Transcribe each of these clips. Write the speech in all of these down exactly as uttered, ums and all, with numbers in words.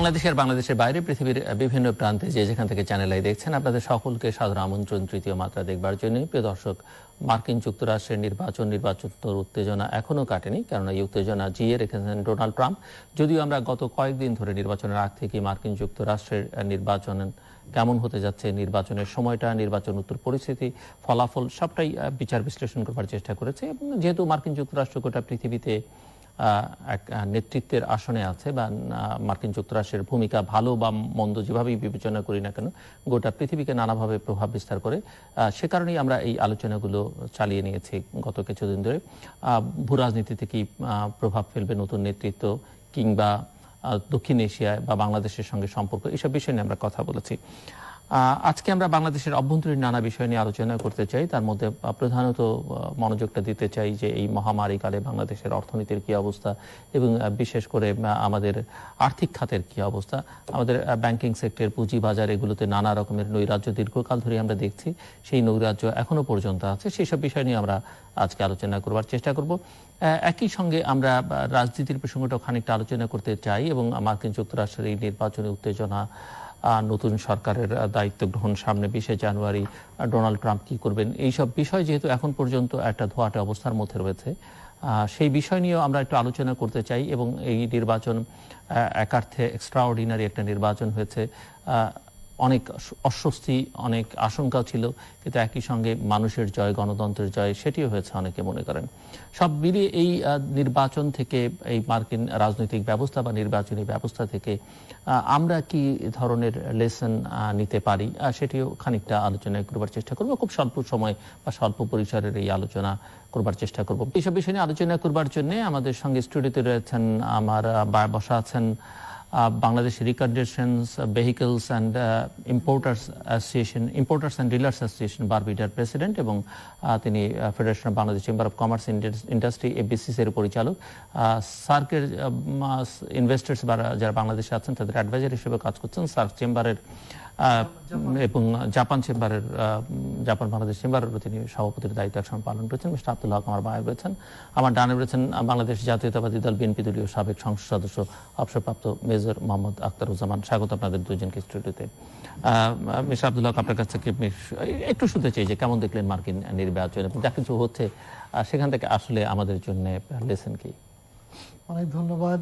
বাংলাদেশের বাংলাদেশের বাইরে পৃথিবীর বিভিন্ন প্রান্তে যে যেখান থেকে চ্যানেল আই দেখছেন আপনাদের সকলকে সাদর আমন্ত্রণ তৃতীয় মাত্রা দেখবার জন্য। প্রিয় দর্শক, মার্কিন যুক্তরাষ্ট্রের নির্বাচন নির্বাচনের উত্তেজনা এখনো কাটেনি, কারণ এই উত্তেজনা জিয়ে রেখেছেন ডোনাল্ড ট্রাম্প। যদিও আমরা গত কয়েকদিন ধরে নির্বাচনের আগ থেকে মার্কিন যুক্তরাষ্ট্রের নির্বাচন কেমন হতে যাচ্ছে, নির্বাচনের সময়টা, নির্বাচন উত্তর পরিস্থিতি, ফলাফল সবটাই বিচার বিশ্লেষণ করবার চেষ্টা করেছে। এবং যেহেতু মার্কিন যুক্তরাষ্ট্র গোটা পৃথিবীতে এক নেতৃত্বের আসনে আছে, বা মার্কিন যুক্তরাষ্ট্রের ভূমিকা ভালো বা মন্দ যেভাবেই বিবেচনা করি না কেন গোটা পৃথিবীকে নানাভাবে প্রভাব বিস্তার করে, সে কারণেই আমরা এই আলোচনাগুলো চালিয়ে নিয়েছি গত কিছুদিন ধরে। ভূ রাজনীতিতে কি প্রভাব ফেলবে নতুন নেতৃত্ব, কিংবা দক্ষিণ এশিয়ায় বা বাংলাদেশের সঙ্গে সম্পর্ক, এসব বিষয় নিয়ে আমরা কথা বলেছি। আজকে আমরা বাংলাদেশের অভ্যন্তরীণ নানা বিষয় নিয়ে আলোচনা করতে চাই। তার মধ্যে প্রধানত মনোযোগটা দিতে চাই যে এই মহামারী কালে বাংলাদেশের অর্থনীতির কি অবস্থা, এবং বিশেষ করে আমাদের আর্থিক খাতের কি অবস্থা। আমাদের ব্যাংকিং সেক্টর, পুঁজিবাজার, এগুলোতে নানা রকমের নৈরাজ্য দীর্ঘকাল ধরে আমরা দেখছি, সেই নৈরাজ্য এখনো পর্যন্ত আছে। সেই সব বিষয় নিয়ে আমরা আজকে আলোচনা করবার চেষ্টা করব। একই সঙ্গে আমরা রাজনীতির প্রসঙ্গটাও খানিকটা আলোচনা করতে চাই, এবং মার্কিন যুক্তরাষ্ট্রের এই নির্বাচনী উত্তেজনা, নতুন সরকারের দায়িত্ব গ্রহণ সামনে, বিশে জানুয়ারি ডোনাল্ড ট্রাম্প কি করবেন, এইসব বিষয় যেহেতু এখন পর্যন্ত একটা ধোঁয়াটে অবস্থার মধ্যে রয়েছে, সেই বিষয় নিয়েও আমরা একটু আলোচনা করতে চাই। এবং এই নির্বাচন একার্থে এক্সট্রাঅর্ডিনারি একটা নির্বাচন হয়েছে। অনেক অস্বস্তি, অনেক আশঙ্কা ছিল, কিন্তু একই সঙ্গে মানুষের জয়, গণতন্ত্রের জয়, সেটিও হয়েছে অনেকে মনে করেন। সব মিলিয়ে এই নির্বাচন থেকে, এই মার্কিন রাজনৈতিক ব্যবস্থা বা নির্বাচনী ব্যবস্থা থেকে আমরা কি ধরনের লেসন নিতে পারি, সেটিও খানিকটা আলোচনা করবার চেষ্টা করব। খুব স্বল্প সময় বা স্বল্প পরিসরের এই আলোচনা করবার চেষ্টা করব। এইসব বিষয় নিয়ে আলোচনা করবার জন্য আমাদের সঙ্গে স্টুডিওতে রয়েছেন, আমার বসা আছেন Bangladesh reconditions vehicles and importers association importers and dealers association বারবিডার প্রেসিডেন্ট, এবং তিনি federation of Bangladesh chamber of commerce industry এফবিসিসির পরিচালক। সার্কের ইনভেস্টার্স বা যারা বাংলাদেশে আছেন তাদের অ্যাডভাইজার হিসেবে কাজ করছেন সার্ক চেম্বারের, এবং জাপান চেম্বারের, জাপান বাংলাদেশ চেম্বারের তিনি সভাপতির দায়িত্ব একসময় পালন করেছেন। মিস্টার আব্দুল হক আমার ভাই রয়েছেন। আমার ডানে রয়েছেন বাংলাদেশ জাতীয়তাবাদী দল বিএনপি দলীয় সাবেক সংসদ সদস্য, অবসরপ্রাপ্ত মেজর মোহাম্মদ আখতারুজ্জামান। স্বাগত আপনাদের দুজনকে স্টুডিওতে। মিস্টার আব্দুল হক, আপনার কাছ থেকে একটু শুনতে চাই যে কেমন দেখলেন মার্কিন নির্বাচন, এবং যা কিছু হচ্ছে সেখান থেকে আসলে আমাদের জন্য লেসন কি? অনেক ধন্যবাদ।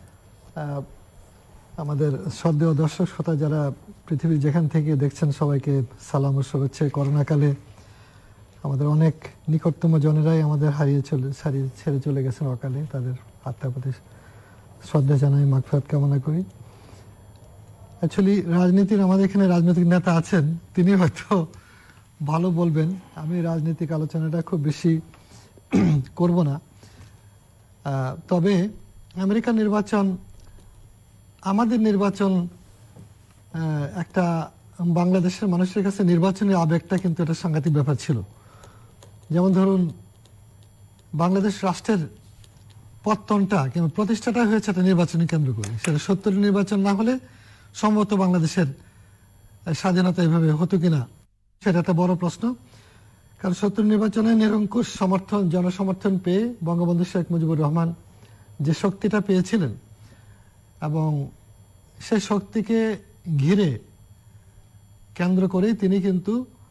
আমাদের শ্রদ্ধেয় দর্শক শ্রোতা যারা পৃথিবীর যেখান থেকে দেখছেন, সবাইকে সালাম ও শুভেচ্ছা। করোনাকালে আমাদের অনেক নিকটতম জনেরাই আমাদের হারিয়ে চলে হারিয়ে ছেড়ে চলে গেছেন অকালে, তাদের আত্মার প্রতি শ্রদ্ধা জানাই, মাগফিরাত কামনা করি। অ্যাকচুয়ালি রাজনীতির, আমাদের এখানে রাজনৈতিক নেতা আছেন, তিনি হয়তো ভালো বলবেন। আমি রাজনৈতিক আলোচনাটা খুব বেশি করব না। তবে আমেরিকার নির্বাচন, আমাদের নির্বাচন, একটা বাংলাদেশের মানুষের কাছে নির্বাচনের আবেগটা কিন্তু একটা সাংঘাতিক ব্যাপার ছিল। যেমন ধরুন, বাংলাদেশ রাষ্ট্রের পত্তনটা কিংবা প্রতিষ্ঠাটা হয়েছে একটা নির্বাচনী কেন্দ্র করে। সেটা সত্তরের নির্বাচন না হলে সম্ভবত বাংলাদেশের স্বাধীনতা এভাবে হতো কিনা, সেটা একটা বড় প্রশ্ন। কারণ সত্তর নির্বাচনে নিরঙ্কুশ সমর্থন, জনসমর্থন পেয়ে বঙ্গবন্ধু শেখ মুজিবুর রহমান যে শক্তিটা পেয়েছিলেন, এবং সেই শক্তিকে ঘিরে কেন্দ্র করেই তিনি কিন্তু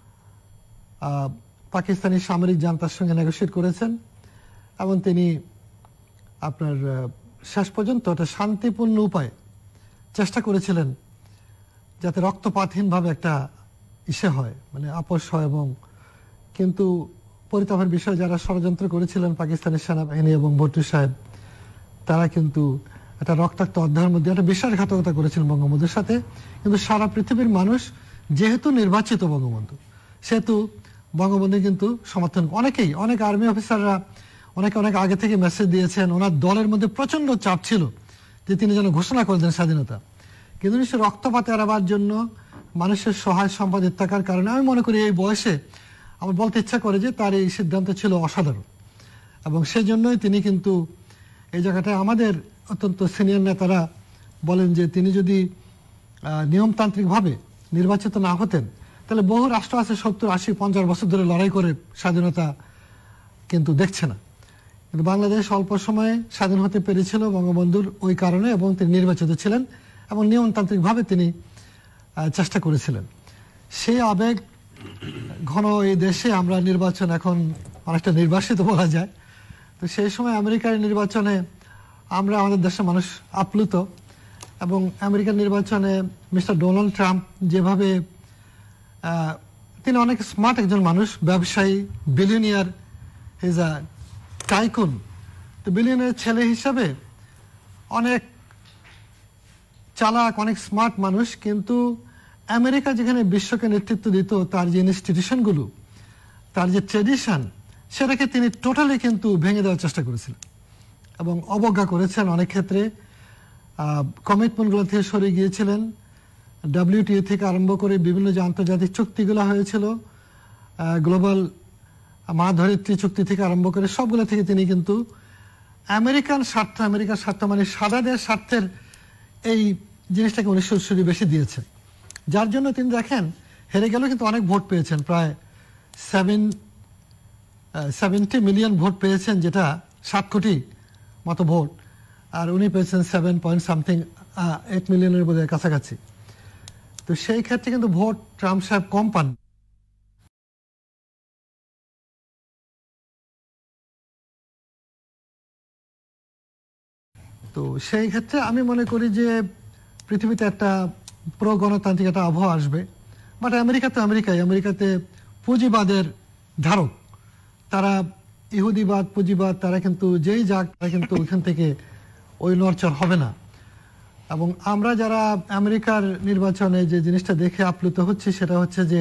পাকিস্তানি সামরিক জান্তার সঙ্গে নেগোশিয়েট করেছেন, এবং তিনি আপনার শেষ পর্যন্ত একটা শান্তিপূর্ণ উপায়ে চেষ্টা করেছিলেন যাতে রক্তপাতহীনভাবে একটা ইসে হয়, মানে আপোষ হয়। এবং কিন্তু পরিতাপের বিষয়, যারা ষড়যন্ত্র করেছিলেন পাকিস্তানের সেনাবাহিনী এবং ভুট্টো সাহেব, তারা কিন্তু একটা রক্তাক্ত অধ্যায়ের মধ্যে একটা বিশ্বাসঘাতকতা করেছিলেন বঙ্গবন্ধুর সাথে। কিন্তু সারা পৃথিবীর মানুষ যেহেতু নির্বাচিত বঙ্গবন্ধু, সেহেতু বঙ্গবন্ধু কিন্তু সমর্থন, অনেকেই, অনেক আর্মি অফিসাররা অনেকে অনেক আগে থেকে মেসেজ দিয়েছেন। ওনার দলের মধ্যে প্রচন্ড চাপ ছিল যে তিনি যেন ঘোষণা করে দেন স্বাধীনতা। কিন্তু সে রক্তপাত এড়াবার জন্য মানুষের সহায় সম্পাদিত থাকার কারণে আমি মনে করি এই বয়সে আমার বলতে ইচ্ছা করে যে তার এই সিদ্ধান্ত ছিল অসাধারণ, এবং সেই জন্যই তিনি কিন্তু এই জায়গাটায় আমাদের অত্যন্ত সিনিয়র নেতারা বলেন যে তিনি যদি নিয়মতান্ত্রিকভাবে নির্বাচিত না হতেন, তাহলে বহু রাষ্ট্র আছে সত্তর আশি পঞ্চাশ বছর ধরে লড়াই করে স্বাধীনতা কিন্তু দেখছে না। কিন্তু বাংলাদেশ অল্প সময়ে স্বাধীন হতে পেরেছিল বঙ্গবন্ধুর ওই কারণে, এবং তিনি নির্বাচিত ছিলেন। এবং নিয়মতান্ত্রিকভাবে তিনি চেষ্টা করেছিলেন। সেই আবেগ ঘন এই দেশে আমরা নির্বাচন এখন অনেকটা নির্বাসিত বলা যায়। তো সেই সময় আমেরিকার নির্বাচনে আমরা আমাদের দেশের মানুষ আপ্লুত, এবং আমেরিকার নির্বাচনে মিস্টার ডোনাল্ড ট্রাম্প যেভাবে, তিনি অনেক স্মার্ট একজন মানুষ, ব্যবসায়ী, বিলিয়নিয়ার, ইজ আ টাইকুন। তো বিলিয়নিয়ার ছেলে হিসাবে অনেক চালাক, অনেক স্মার্ট মানুষ, কিন্তু আমেরিকা যেখানে বিশ্বকে নেতৃত্ব দিত, তার যে ইনস্টিটিউশনগুলো, তার যে ট্রেডিশন, সেটাকে তিনি টোটালি কিন্তু ভেঙে দেওয়ার চেষ্টা করেছিলেন এবং অবজ্ঞা করেছেন। অনেক ক্ষেত্রে কমিটমেন্টগুলো থেকে সরে গিয়েছিলেন। ডাব্লিউটিও থেকে আরম্ভ করে বিভিন্ন যে আন্তর্জাতিক চুক্তিগুলো হয়েছিল, গ্লোবাল মা ধরিত্রী চুক্তি থেকে আরম্ভ করে সবগুলো থেকে তিনি কিন্তু আমেরিকান স্বার্থ, আমেরিকার স্বার্থ মানে সাদাদের স্বার্থের এই জিনিসটাকে উনি সুরসুরি বেশি দিয়েছেন, যার জন্য তিনি দেখেন হেরে গেলেও কিন্তু অনেক ভোট পেয়েছেন, প্রায় সেভেন সেভেন্টি মিলিয়ন ভোট পেয়েছেন, যেটা সাত কোটি মতো ভোট, আর উনি পেয়েছেন সেভেন পয়েন্ট সামথিং এইট মিলিয়নের বোধহয় কাছাকাছি। তো সেই ক্ষেত্রে কিন্তু ভোট ট্রাম্প সাহেব কম পান। তো সেই ক্ষেত্রে আমি মনে করি যে পৃথিবীতে একটা প্রো গণতান্ত্রিক একটা আবহাওয়া আসবে। বাট আমেরিকাতে আমেরিকায় আমেরিকাতে পুঁজিবাদের ধারক, তারা ইহুদিবাদ, পুঁজিবাদ, তারা কিন্তু যেই যাক তারা কিন্তু ওইখান থেকে ওই নড়চড় হবে না। এবং আমরা যারা আমেরিকার নির্বাচনে যে জিনিসটা দেখে আপ্লুত হচ্ছি, সেটা হচ্ছে যে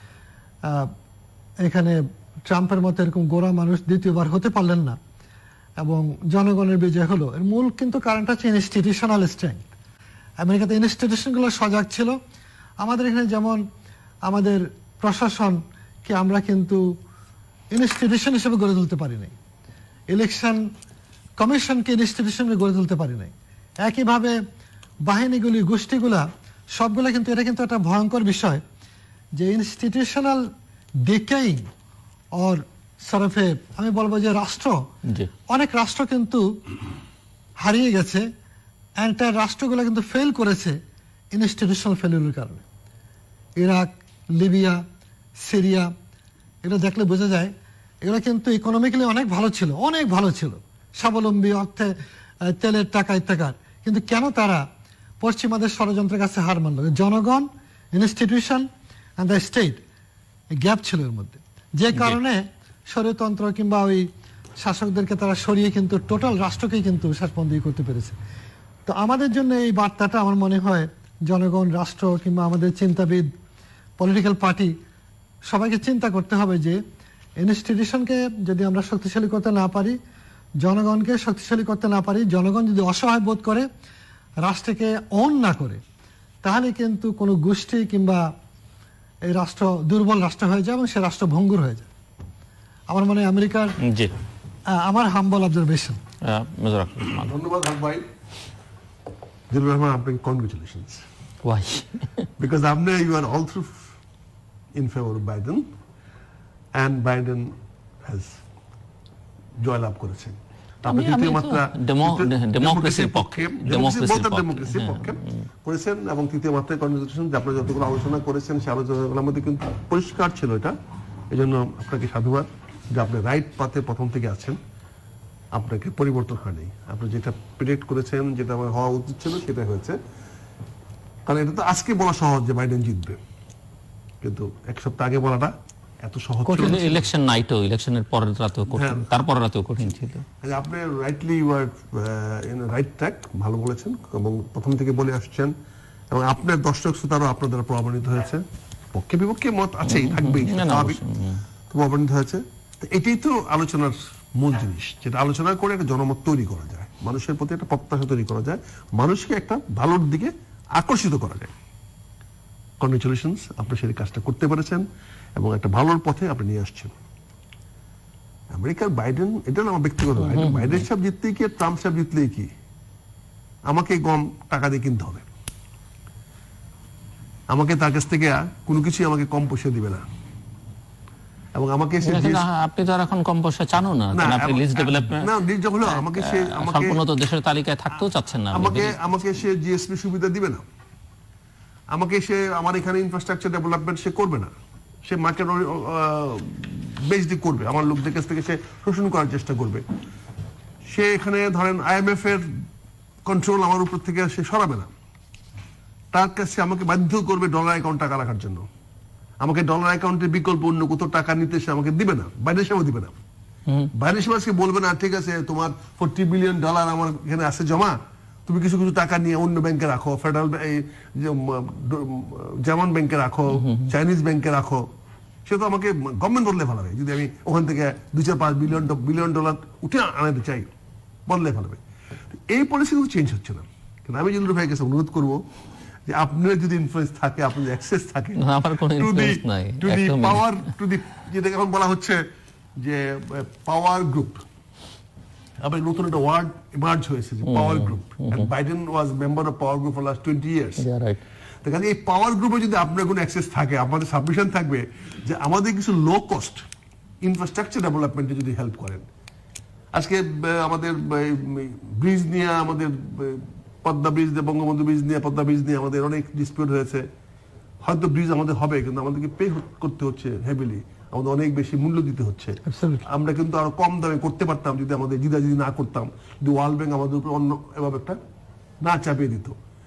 এখানে ট্রাম্পের মতো এরকম গোঁড়া মানুষ দ্বিতীয়বার হতে পারলেন না এবং জনগণের বিজয় হলো। এর মূল কিন্তু কারণটা হচ্ছে ইনস্টিটিউশনাল স্ট্রেংথ। আমেরিকাতে ইনস্টিটিউশনগুলো সজাগ ছিল। আমাদের এখানে যেমন আমাদের প্রশাসনকে আমরা কিন্তু ইনস্টিটিউশন হিসেবে গড়ে তুলতে পারি নাই, ইলেকশন কমিশনকে ইনস্টিটিউশন গড়ে তুলতে পারি নাই। একইভাবে বাহিনীগুলি, গোষ্ঠীগুলা সবগুলো কিন্তু, এটা কিন্তু একটা ভয়ঙ্কর বিষয় যে ইনস্টিটিউশনাল ডিকেইং অর সরফে, আমি বলবো যে রাষ্ট্র, অনেক রাষ্ট্র কিন্তু হারিয়ে গেছে, এন্টায়ার রাষ্ট্রগুলো কিন্তু ফেল করেছে ইনস্টিটিউশনাল ফেলিউরের কারণে। ইরাক, লিবিয়া, সিরিয়া, এগুলো দেখলে বোঝা যায় এগুলো কিন্তু ইকোনমিক্যালি অনেক ভালো ছিল, অনেক ভালো ছিল, স্বাবলম্বী, অর্থে তেলের টাকা ইত্যাকার, কিন্তু কেন তারা পশ্চিমাদের ষড়যন্ত্রের কাছে হার মানল? জনগণ, institution and the state, gap ছিল এর মধ্যে, যে কারণে স্বৈরতন্ত্র কিংবা ওই শাসকদেরকে তারা সরিয়ে কিন্তু টোটাল রাষ্ট্রকেই কিন্তু শাসবন্দি করতে পেরেছে। তো আমাদের জন্য এই বার্তাটা আমার মনে হয় জনগণ, রাষ্ট্র কিংবা আমাদের চিন্তাবিদ, পলিটিক্যাল পার্টি, সবাইকে চিন্তা করতে হবে যে ইনস্টিটিউশনকে যদি আমরা শক্তিশালী করতে না পারি, জনগণকে শক্তিশালী করতে না পারি, জনগণ যদি অসহায় বোধ করে, রাষ্ট্রকে অন না করে, তাহলে কিন্তু কোনো গোষ্ঠী কিংবা এই রাষ্ট্র দুর্বল রাষ্ট্র হয়ে যায় এবং সে রাষ্ট্র ভঙ্গুর হয়ে যায়। আমার মনে হয় আমেরিকার, আমার হাম্বল অবজারভেশন। ধন্যবাদ হক ভাই। জিলুর রহমান, আপনাকে কনগ্রেচুলেশনস। Why? Because আপনি you are all through in favor of Biden and Biden has জয়লাভ করেছেন। আপনি দ্বিতীয় মাত্রা ডেমোক্রেসির পক্ষে, ডেমোক্রেসির পক্ষে করেছেন এবং তৃতীয় মাত্রায় কনগ্রেচুলেশন। যে আপনারা যতগুলো আলোচনা করেছেন সেই আলোচনাগুলোর মধ্যে কিন্তু পরিষ্কার ছিল এটা। এই জন্য আপনাকে সাধুবাদ যে আপনি রাইট পাথে প্রথম থেকে আছেন, আপনাকে পরিবর্তন হয়নি। আপনি যেটা প্রেডিক্ট করেছেন, যেটা আমার হওয়া উচিত ছিল, সেটা হয়েছে। কারণ এটা তো আজকে বলা সহজ যে বাইডেন জিতবে, কিন্তু এক সপ্তাহ আগে বলাটা এত সহজ ছিল না। ইলেকশন নাইটও, ইলেকশনের পরের রাতেও কঠিন, তারপরের রাতেও কঠিন ছিল। আপনি rightly you are in right track, ভালো বলেছেন এবং প্রথম থেকে বলে আসছেন এবং আপনার দর্শক শ্রোতারাও আপনার দ্বারা প্রভাবিত হয়েছে। পক্ষে বিপক্ষে মত আছেই, থাকবেই, স্বাভাবিক, প্রভাবিত হয়েছে। তো এটাই তো আলোচনার মূল জিনিস, যেটা আলোচনা করে একটা জনমত তৈরি করা যায়, মানুষের প্রতি একটা প্রত্যাশা তৈরি করা যায়, মানুষকে একটা ভালোর দিকে আকর্ষিত করা যায়। কনগ্রেচুলেশনস, আপনি সেই কাজটা করতে পেরেছেন এবং একটা ভালোর পথে আপনি নিয়ে আসছেন। আমেরিকার বাইডেন, এটা না আমার ব্যক্তিগত, বাইডেন সাহেব জিতলেই কি আর ট্রাম্প সাহেব জিতলেই কি আমাকে গম টাকা দিয়ে কিনতে হবে, আমাকে তার কাছ থেকে কোনো কিছুই আমাকে কম পয়সা দিবে না। এবং আমাকে সে আপনি তো এখন কম পয়সা চানো না, আপনি লিস্ট ডেভেলপমেন্ট না লিস্ট হলো আমাকে সে আমাকে সম্পূর্ণ তো দেশের তালিকায় থাকতেও চাচ্ছেন না, আমাকে আমাকে সে জিএসপি সুবিধা দিবে না, আমাকে সে আমার এখানে ইনফ্রাস্ট্রাকচার ডেভেলপমেন্ট সে করবে না, সে মার্কেট বেস দিয়ে করবে, আমার লোকদের কাছ থেকে সে শোষণ করার চেষ্টা করবে, সে এখানে ধরেন আইএমএফ এর কন্ট্রোল আমার উপর থেকে সে সরাবে না, তার কাছে আমাকে বাধ্য করবে ডলার অ্যাকাউন্ট টাকা রাখার জন্য, আমাকে ডলার অ্যাকাউন্টের বিকল্প অন্য কোথাও টাকা নিতে সে আমাকে দিবে না, বাইরের সময় দিবে না, বাইরের সময় সে বলবে না ঠিক আছে তোমার ফোরটি বিলিয়ন ডলার আমার এখানে আছে জমা, তুমি কিছু কিছু টাকা নিয়ে অন্য ব্যাংকে রাখো, ফেডারেল জার্মান ব্যাংকে রাখো, চাইনিজ ব্যাংকে রাখো, সে তো আমাকে গভর্নমেন্ট বদলে ফেলাবে যদি আমি ওখান থেকে দুই চার পাঁচ বিলিয়ন বিলিয়ন ডলার উঠে আনাতে চাই, বদলে ফেলাবে। এই পলিসি কিন্তু চেঞ্জ হচ্ছে না, কিন্তু আমি জিল্লুর ভাইয়ের কাছে অনুরোধ করবো যে আপনার যদি ইনফ্লুয়েন্স থাকে, আপনার অ্যাক্সেস থাকে to the to the power to the যেটা এখন বলা হচ্ছে যে পাওয়ার গ্রুপ, আবার নতুন একটা ওয়ার্ড ইমার্জ হয়েছে যে power group, and Biden was member of power group for last twenty years. তো কাজে এই পাওয়ার গ্রুপে যদি আপনার কোনো অ্যাক্সেস থাকে, আমাদের সাবমিশন থাকবে যে আমাদের কিছু লো কস্ট ইনফ্রাস্ট্রাকচার ডেভেলপমেন্টে যদি হেল্প করেন। আজকে আমাদের ব্রিজ নিয়ে, আমাদের পদ্মা ব্রিজ নিয়ে, বঙ্গবন্ধু ব্রিজ নিয়ে, পদ্মা ব্রিজ নিয়ে আমাদের অনেক ডিসপিউট হয়েছে, হয়তো ব্রিজ আমাদের হবে কিন্তু আমাদেরকে পে করতে হচ্ছে হেভিলি, আমাদের অনেক বেশি মূল্য দিতে হচ্ছে। আমরা কিন্তু আরো কম দামে করতে পারতাম যদি আমাদের জিদা যদি না করতাম, যদি ওয়ার্ল্ড ব্যাংক আমাদের উপর অন্য এভাবে একটা না চাপিয়ে দিত।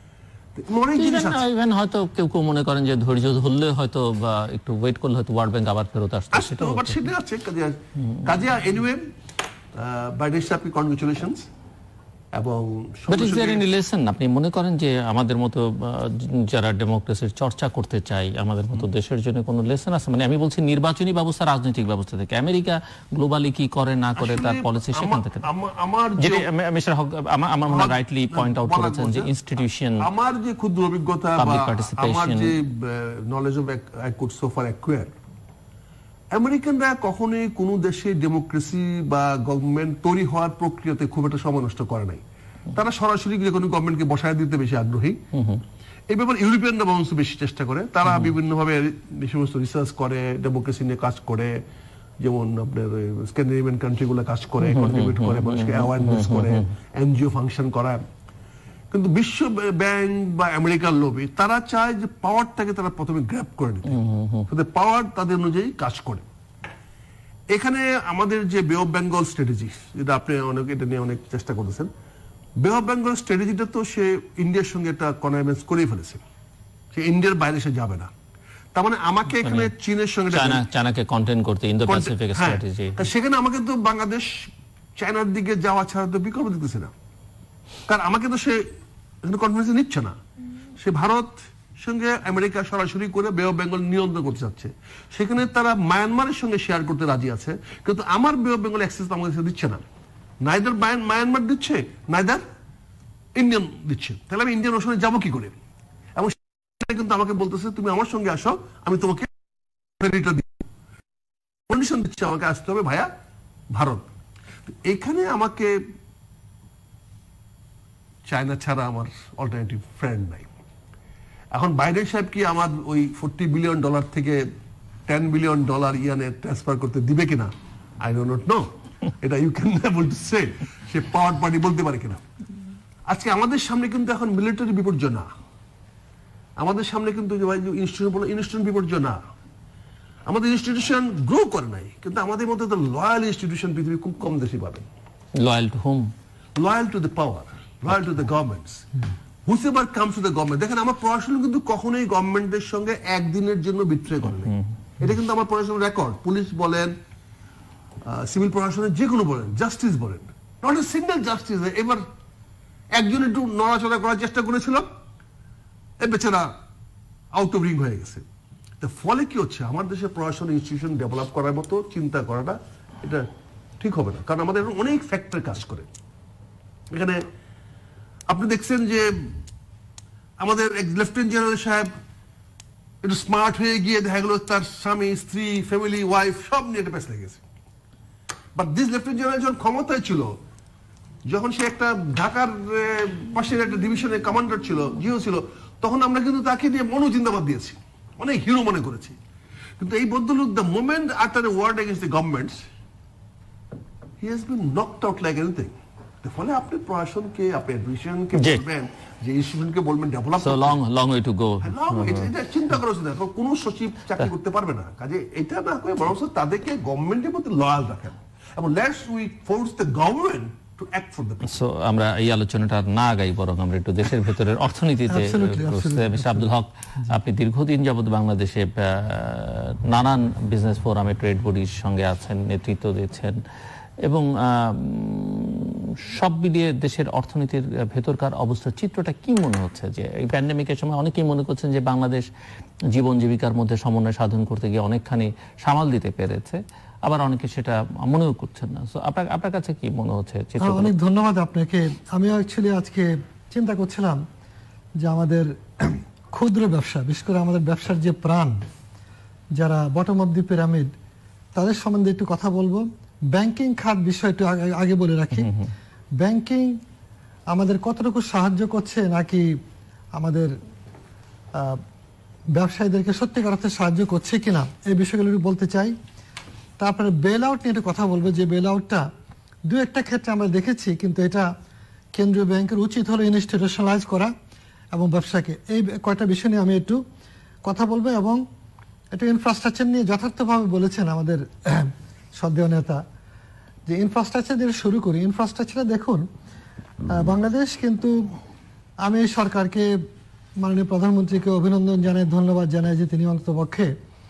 হয়তো কেউ কেউ মনে করেন যে ধৈর্য ধরলে হয়তো বা একটু ওয়েট করলে হয়তো ওয়ার্ল্ড ব্যাংক আবার ফেরত আসতো, সেটা সেটা আছে কাজে। এনিওয়ে বাইডেন সাহেবকে কনগ্রাচুলেশনস। এবং আপনি মনে করেন যে আমাদের মতো যারা ডেমোক্রেসির চর্চা করতে চাই, আমাদের মতো দেশের জন্য কোনো লেসন আছে? মানে আমি বলছি নির্বাচনী ব্যবস্থা, রাজনৈতিক ব্যবস্থা থেকে আমেরিকা গ্লোবালি কি করে না করে তার পলিসি সেখান থেকে আমার যেটা মিস্টার হক আমার মনে রাইটলি পয়েন্ট আউট করেছেন যে ইনস্টিটিউশন, আমার যে ক্ষুদ্র অভিজ্ঞতা বা আমার যে knowledge of I could so far acquire, আমেরিকানরা কখনোই কোনো দেশে ডেমোক্রেসি বা গভর্নমেন্ট তৈরি হওয়ার প্রক্রিয়াতে খুব একটা সময় নষ্ট করে নাই। তারা সরাসরি যে কোনো গভর্নমেন্টকে বসায় দিতে বেশি আগ্রহী। এই ব্যাপারে ইউরোপিয়ানরা বরঞ্চ বেশি চেষ্টা করে, তারা বিভিন্নভাবে এই সমস্ত রিসার্চ করে, ডেমোক্রেসি নিয়ে কাজ করে, যেমন আপনার স্ক্যান্ডিনেভিয়ান কান্ট্রিগুলো কাজ করে, কন্ট্রিবিউট করে, মানুষকে অ্যাওয়ারনেস করে, এনজিও ফাংশন করা। কিন্তু বিশ্ব ব্যাংক বা আমেরিকার লবি তারা চায় যে পাওয়ারটাকে তারা প্রথমে গ্র্যাব করে নিতে, পাওয়ার তাদের অনুযায়ী কাজ করে। এখানে আমাদের যে বে অফ বেঙ্গল স্ট্র্যাটেজি, যেটা আপনি অনেক এটা নিয়ে অনেক চেষ্টা করতেছেন, বে অফ বেঙ্গল স্ট্র্যাটেজিটা তো সে ইন্ডিয়ার সঙ্গে একটা কনভেন্স করেই ফেলেছে, সে ইন্ডিয়ার বাইরে সে যাবে না। তার মানে আমাকে এখানে চীনের সঙ্গে চায়নাকে কন্টেইন করতে ইন্দো প্যাসিফিক স্ট্র্যাটেজি, সেখানে আমাকে তো বাংলাদেশ চায়নার দিকে যাওয়া ছাড়া তো বিকল্প দিতেছে না, কারণ আমাকে তো সে কনফারেন্সে নিচ্ছে না। সে ভারত সঙ্গে আমেরিকা সরাসরি করে বে অফ বেঙ্গল নিয়ন্ত্রণ করতে চাচ্ছে, সেখানে তারা মায়ানমারের সঙ্গে শেয়ার করতে রাজি আছে, কিন্তু আমার বে অফ বেঙ্গল অ্যাক্সেস আমাদের কাছে দিচ্ছে না। নাইদার মায়ানমার দিচ্ছে, নাইদার ইন্ডিয়ান দিচ্ছে, তাহলে আমি ইন্ডিয়ান ওর সঙ্গে যাবো কি করে? এবং কিন্তু আমাকে বলতেছে তুমি আমার সঙ্গে আসো, আমি তোমাকে কন্ডিশন দিচ্ছি, আমাকে আসতে হবে ভাইয়া ভারত। এখানে আমাকে চায়না ছাড়া আমার অল্টারনেটিভ ফ্রেন্ড নাই। এখন বাইডেন সাহেব কি আমার ওই ফোরটি বিলিয়ন ডলার থেকে টেন বিলিয়ন ডলার ইয়ানে ট্রান্সফার করতে দিবে কিনা, আই ডোন্ট নট নো। এটা you can never to say, সে পাওয়ার পার্টি বলতে পারে কিনা। আজকে আমাদের সামনে কিন্তু এখন মিলিটারি বিপর্যয় না, আমাদের সামনে কিন্তু ইনস্টিটিউশন বলে ইনস্টিটিউশন বিপর্যয় না। আমাদের ইনস্টিটিউশন গ্রো করে নাই, কিন্তু আমাদের মধ্যে তো লয়াল ইনস্টিটিউশন পৃথিবী খুব কম দেশে পাবেন। Loyal to hmm? Loyal to the power, loyal to the governments, whosoever comes to the government. দেখেন আমার পড়াশোনা কিন্তু কখনোই গভর্নমেন্টের সঙ্গে একদিনের জন্য বিট্রে করে নাই, এটা কিন্তু আমার পড়াশোনার রেকর্ড। পুলিশ বলেন, সিভিল প্রশাসনের যে কোনো বলেন, জাস্টিস বলেন, নট এ সিঙ্গেল জাস্টিস এবার একজন একটু নড়াচড়া করার চেষ্টা করেছিল, এ বেচারা আউট অফ রিং হয়ে গেছে। তো ফলে কি হচ্ছে, আমার দেশে প্রশাসন ইনস্টিটিউশন ডেভেলপ করার মতো চিন্তা করাটা এটা ঠিক হবে না, কারণ আমাদের অনেক ফ্যাক্টর কাজ করে। এখানে আপনি দেখছেন যে আমাদের লেফটেন্যান্ট জেনারেল সাহেব একটু স্মার্ট হয়ে গিয়ে দেখা গেল তার স্বামী, স্ত্রী, ফ্যামিলি, ওয়াইফ সব নিয়ে একটা পেছ লেগেছে। বাট দিস লেফটেন্যান্ট জেনারেল যখন ক্ষমতায় ছিল, যখন সে একটা ঢাকার পাশের একটা ডিভিশনের কমান্ডার ছিল, জিও ছিল, তখন আমরা কিন্তু তাকে নিয়ে মনো জিন্দাবাদ দিয়েছি, অনেক হিরো মনে করেছি। কিন্তু এই ভদ্রলোক the moment after a word against the governments he has been knocked out like anything. ফলে আপনি প্রশাসনকে, আপনি অ্যাডমিনিস্ট্রেশনকে বলবেন, যে ইনস্টিটিউশনকে বলবেন develop, so long long way to go. এটা চিন্তা করা উচিত না, কোন সচিব চাকরি করতে পারবে না। কাজে এটা না করে বরং তাদেরকে গভর্নমেন্টের প্রতি লয়াল রাখেন এবং let's we force the government to act for the people. So আমরা এই আলোচনাটা না আগাই, বরং আমরা একটু দেশের ভেতরের অর্থনীতিতে। মিস্টার আব্দুল হক, আপনি দীর্ঘদিন যাবত বাংলাদেশে নানান বিজনেস ফোরামে, ট্রেড বডির সঙ্গে আছেন, নেতৃত্ব দিচ্ছেন, এবং সব মিলিয়ে দেশের অর্থনীতির ভেতরকার অবস্থার চিত্রটা কি মনে হচ্ছে? যে এই প্যান্ডেমিকের সময় অনেকেই মনে করছেন যে বাংলাদেশ জীবন জীবিকার মধ্যে সমন্বয় সাধন করতে গিয়ে অনেকখানি সামাল দিতে পেরেছে, আবার অনেকে সেটা মনেও করছেন না। সো আপনার আপনার কাছে কি মনে হচ্ছে? অনেক ধন্যবাদ আপনাকে। আমি অ্যাকচুয়ালি আজকে চিন্তা করছিলাম যে আমাদের ক্ষুদ্র ব্যবসা, বিশেষ করে আমাদের ব্যবসার যে প্রাণ, যারা বটম অফ দি পিরামিড, তাদের সম্বন্ধে একটু কথা বলবো। ব্যাংকিং খাত বিষয় একটু আগে বলে রাখি। ব্যাংকিং আমাদের কতটুকু সাহায্য করছে নাকি আমাদের ব্যবসায়ীদেরকে সত্যিকার অর্থে সাহায্য করছে কিনা, এই বিষয়গুলো একটু বলতে চাই। তারপরে বেল আউট নিয়ে একটু কথা বলবো, যে বেল আউটটা দু একটা ক্ষেত্রে আমরা দেখেছি, কিন্তু এটা কেন্দ্রীয় ব্যাংকের উচিত হলো ইনস্টিটিউশনালাইজ করা এবং ব্যবসাকে। এই কয়টা বিষয় নিয়ে আমি একটু কথা বলবো, এবং একটু ইনফ্রাস্ট্রাকচার নিয়ে যথার্থভাবে বলেছেন আমাদের শ্রদ্ধেয় নেতা, যে ইনফ্রাস্ট্রাকচার দিয়ে শুরু করি। ইনফ্রাস্ট্রাকচারে দেখুন, বাংলাদেশ কিন্তু, আমি সরকারকে, মাননীয় প্রধানমন্ত্রীকে অভিনন্দন জানাই, ধন্যবাদ জানাই যে তিনি অন্ততপক্ষে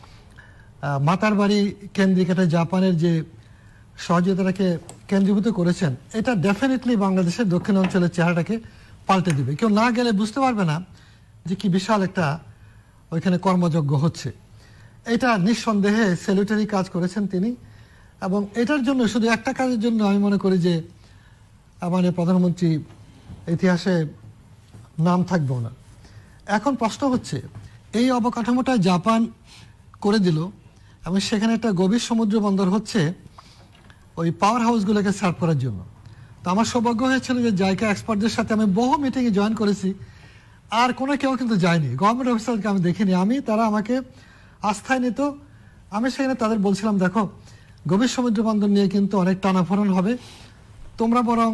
মাতার বাড়ি কেন্দ্রিক একটা জাপানের যে সহযোগিতাটাকে কেন্দ্রীভূত করেছেন। এটা ডেফিনেটলি বাংলাদেশের দক্ষিণ অঞ্চলের চেহারাটাকে পাল্টে দিবে। কেউ না গেলে বুঝতে পারবে না যে কি বিশাল একটা ওইখানে কর্মযজ্ঞ হচ্ছে। এটা নিঃসন্দেহে স্যালুটারি কাজ করেছেন তিনি, এবং এটার জন্য, শুধু একটা কাজের জন্য আমি মনে করি যে আমাদের প্রধানমন্ত্রী ইতিহাসে নাম থাকবে না। এখন প্রশ্ন হচ্ছে, এই অবকাঠামোটা জাপান করে দিল এবং সেখানে একটা গভীর সমুদ্র বন্দর হচ্ছে ওই পাওয়ার হাউসগুলোকে সার্ভ করার জন্য। তো আমার সৌভাগ্য হয়েছিল যে জায়গা এক্সপার্টদের সাথে আমি বহু মিটিংয়ে জয়েন করেছি, আর কোনো কেউ কিন্তু যায়নি, গভর্নমেন্ট অফিসারকে আমি দেখিনি। আমি তারা আমাকে আস্থায় নিত। আমি সেখানে তাদের বলছিলাম, দেখো গভীর সমুদ্র বন্দর নিয়ে কিন্তু অনেক টানাফোড়ন হবে, তোমরা বরং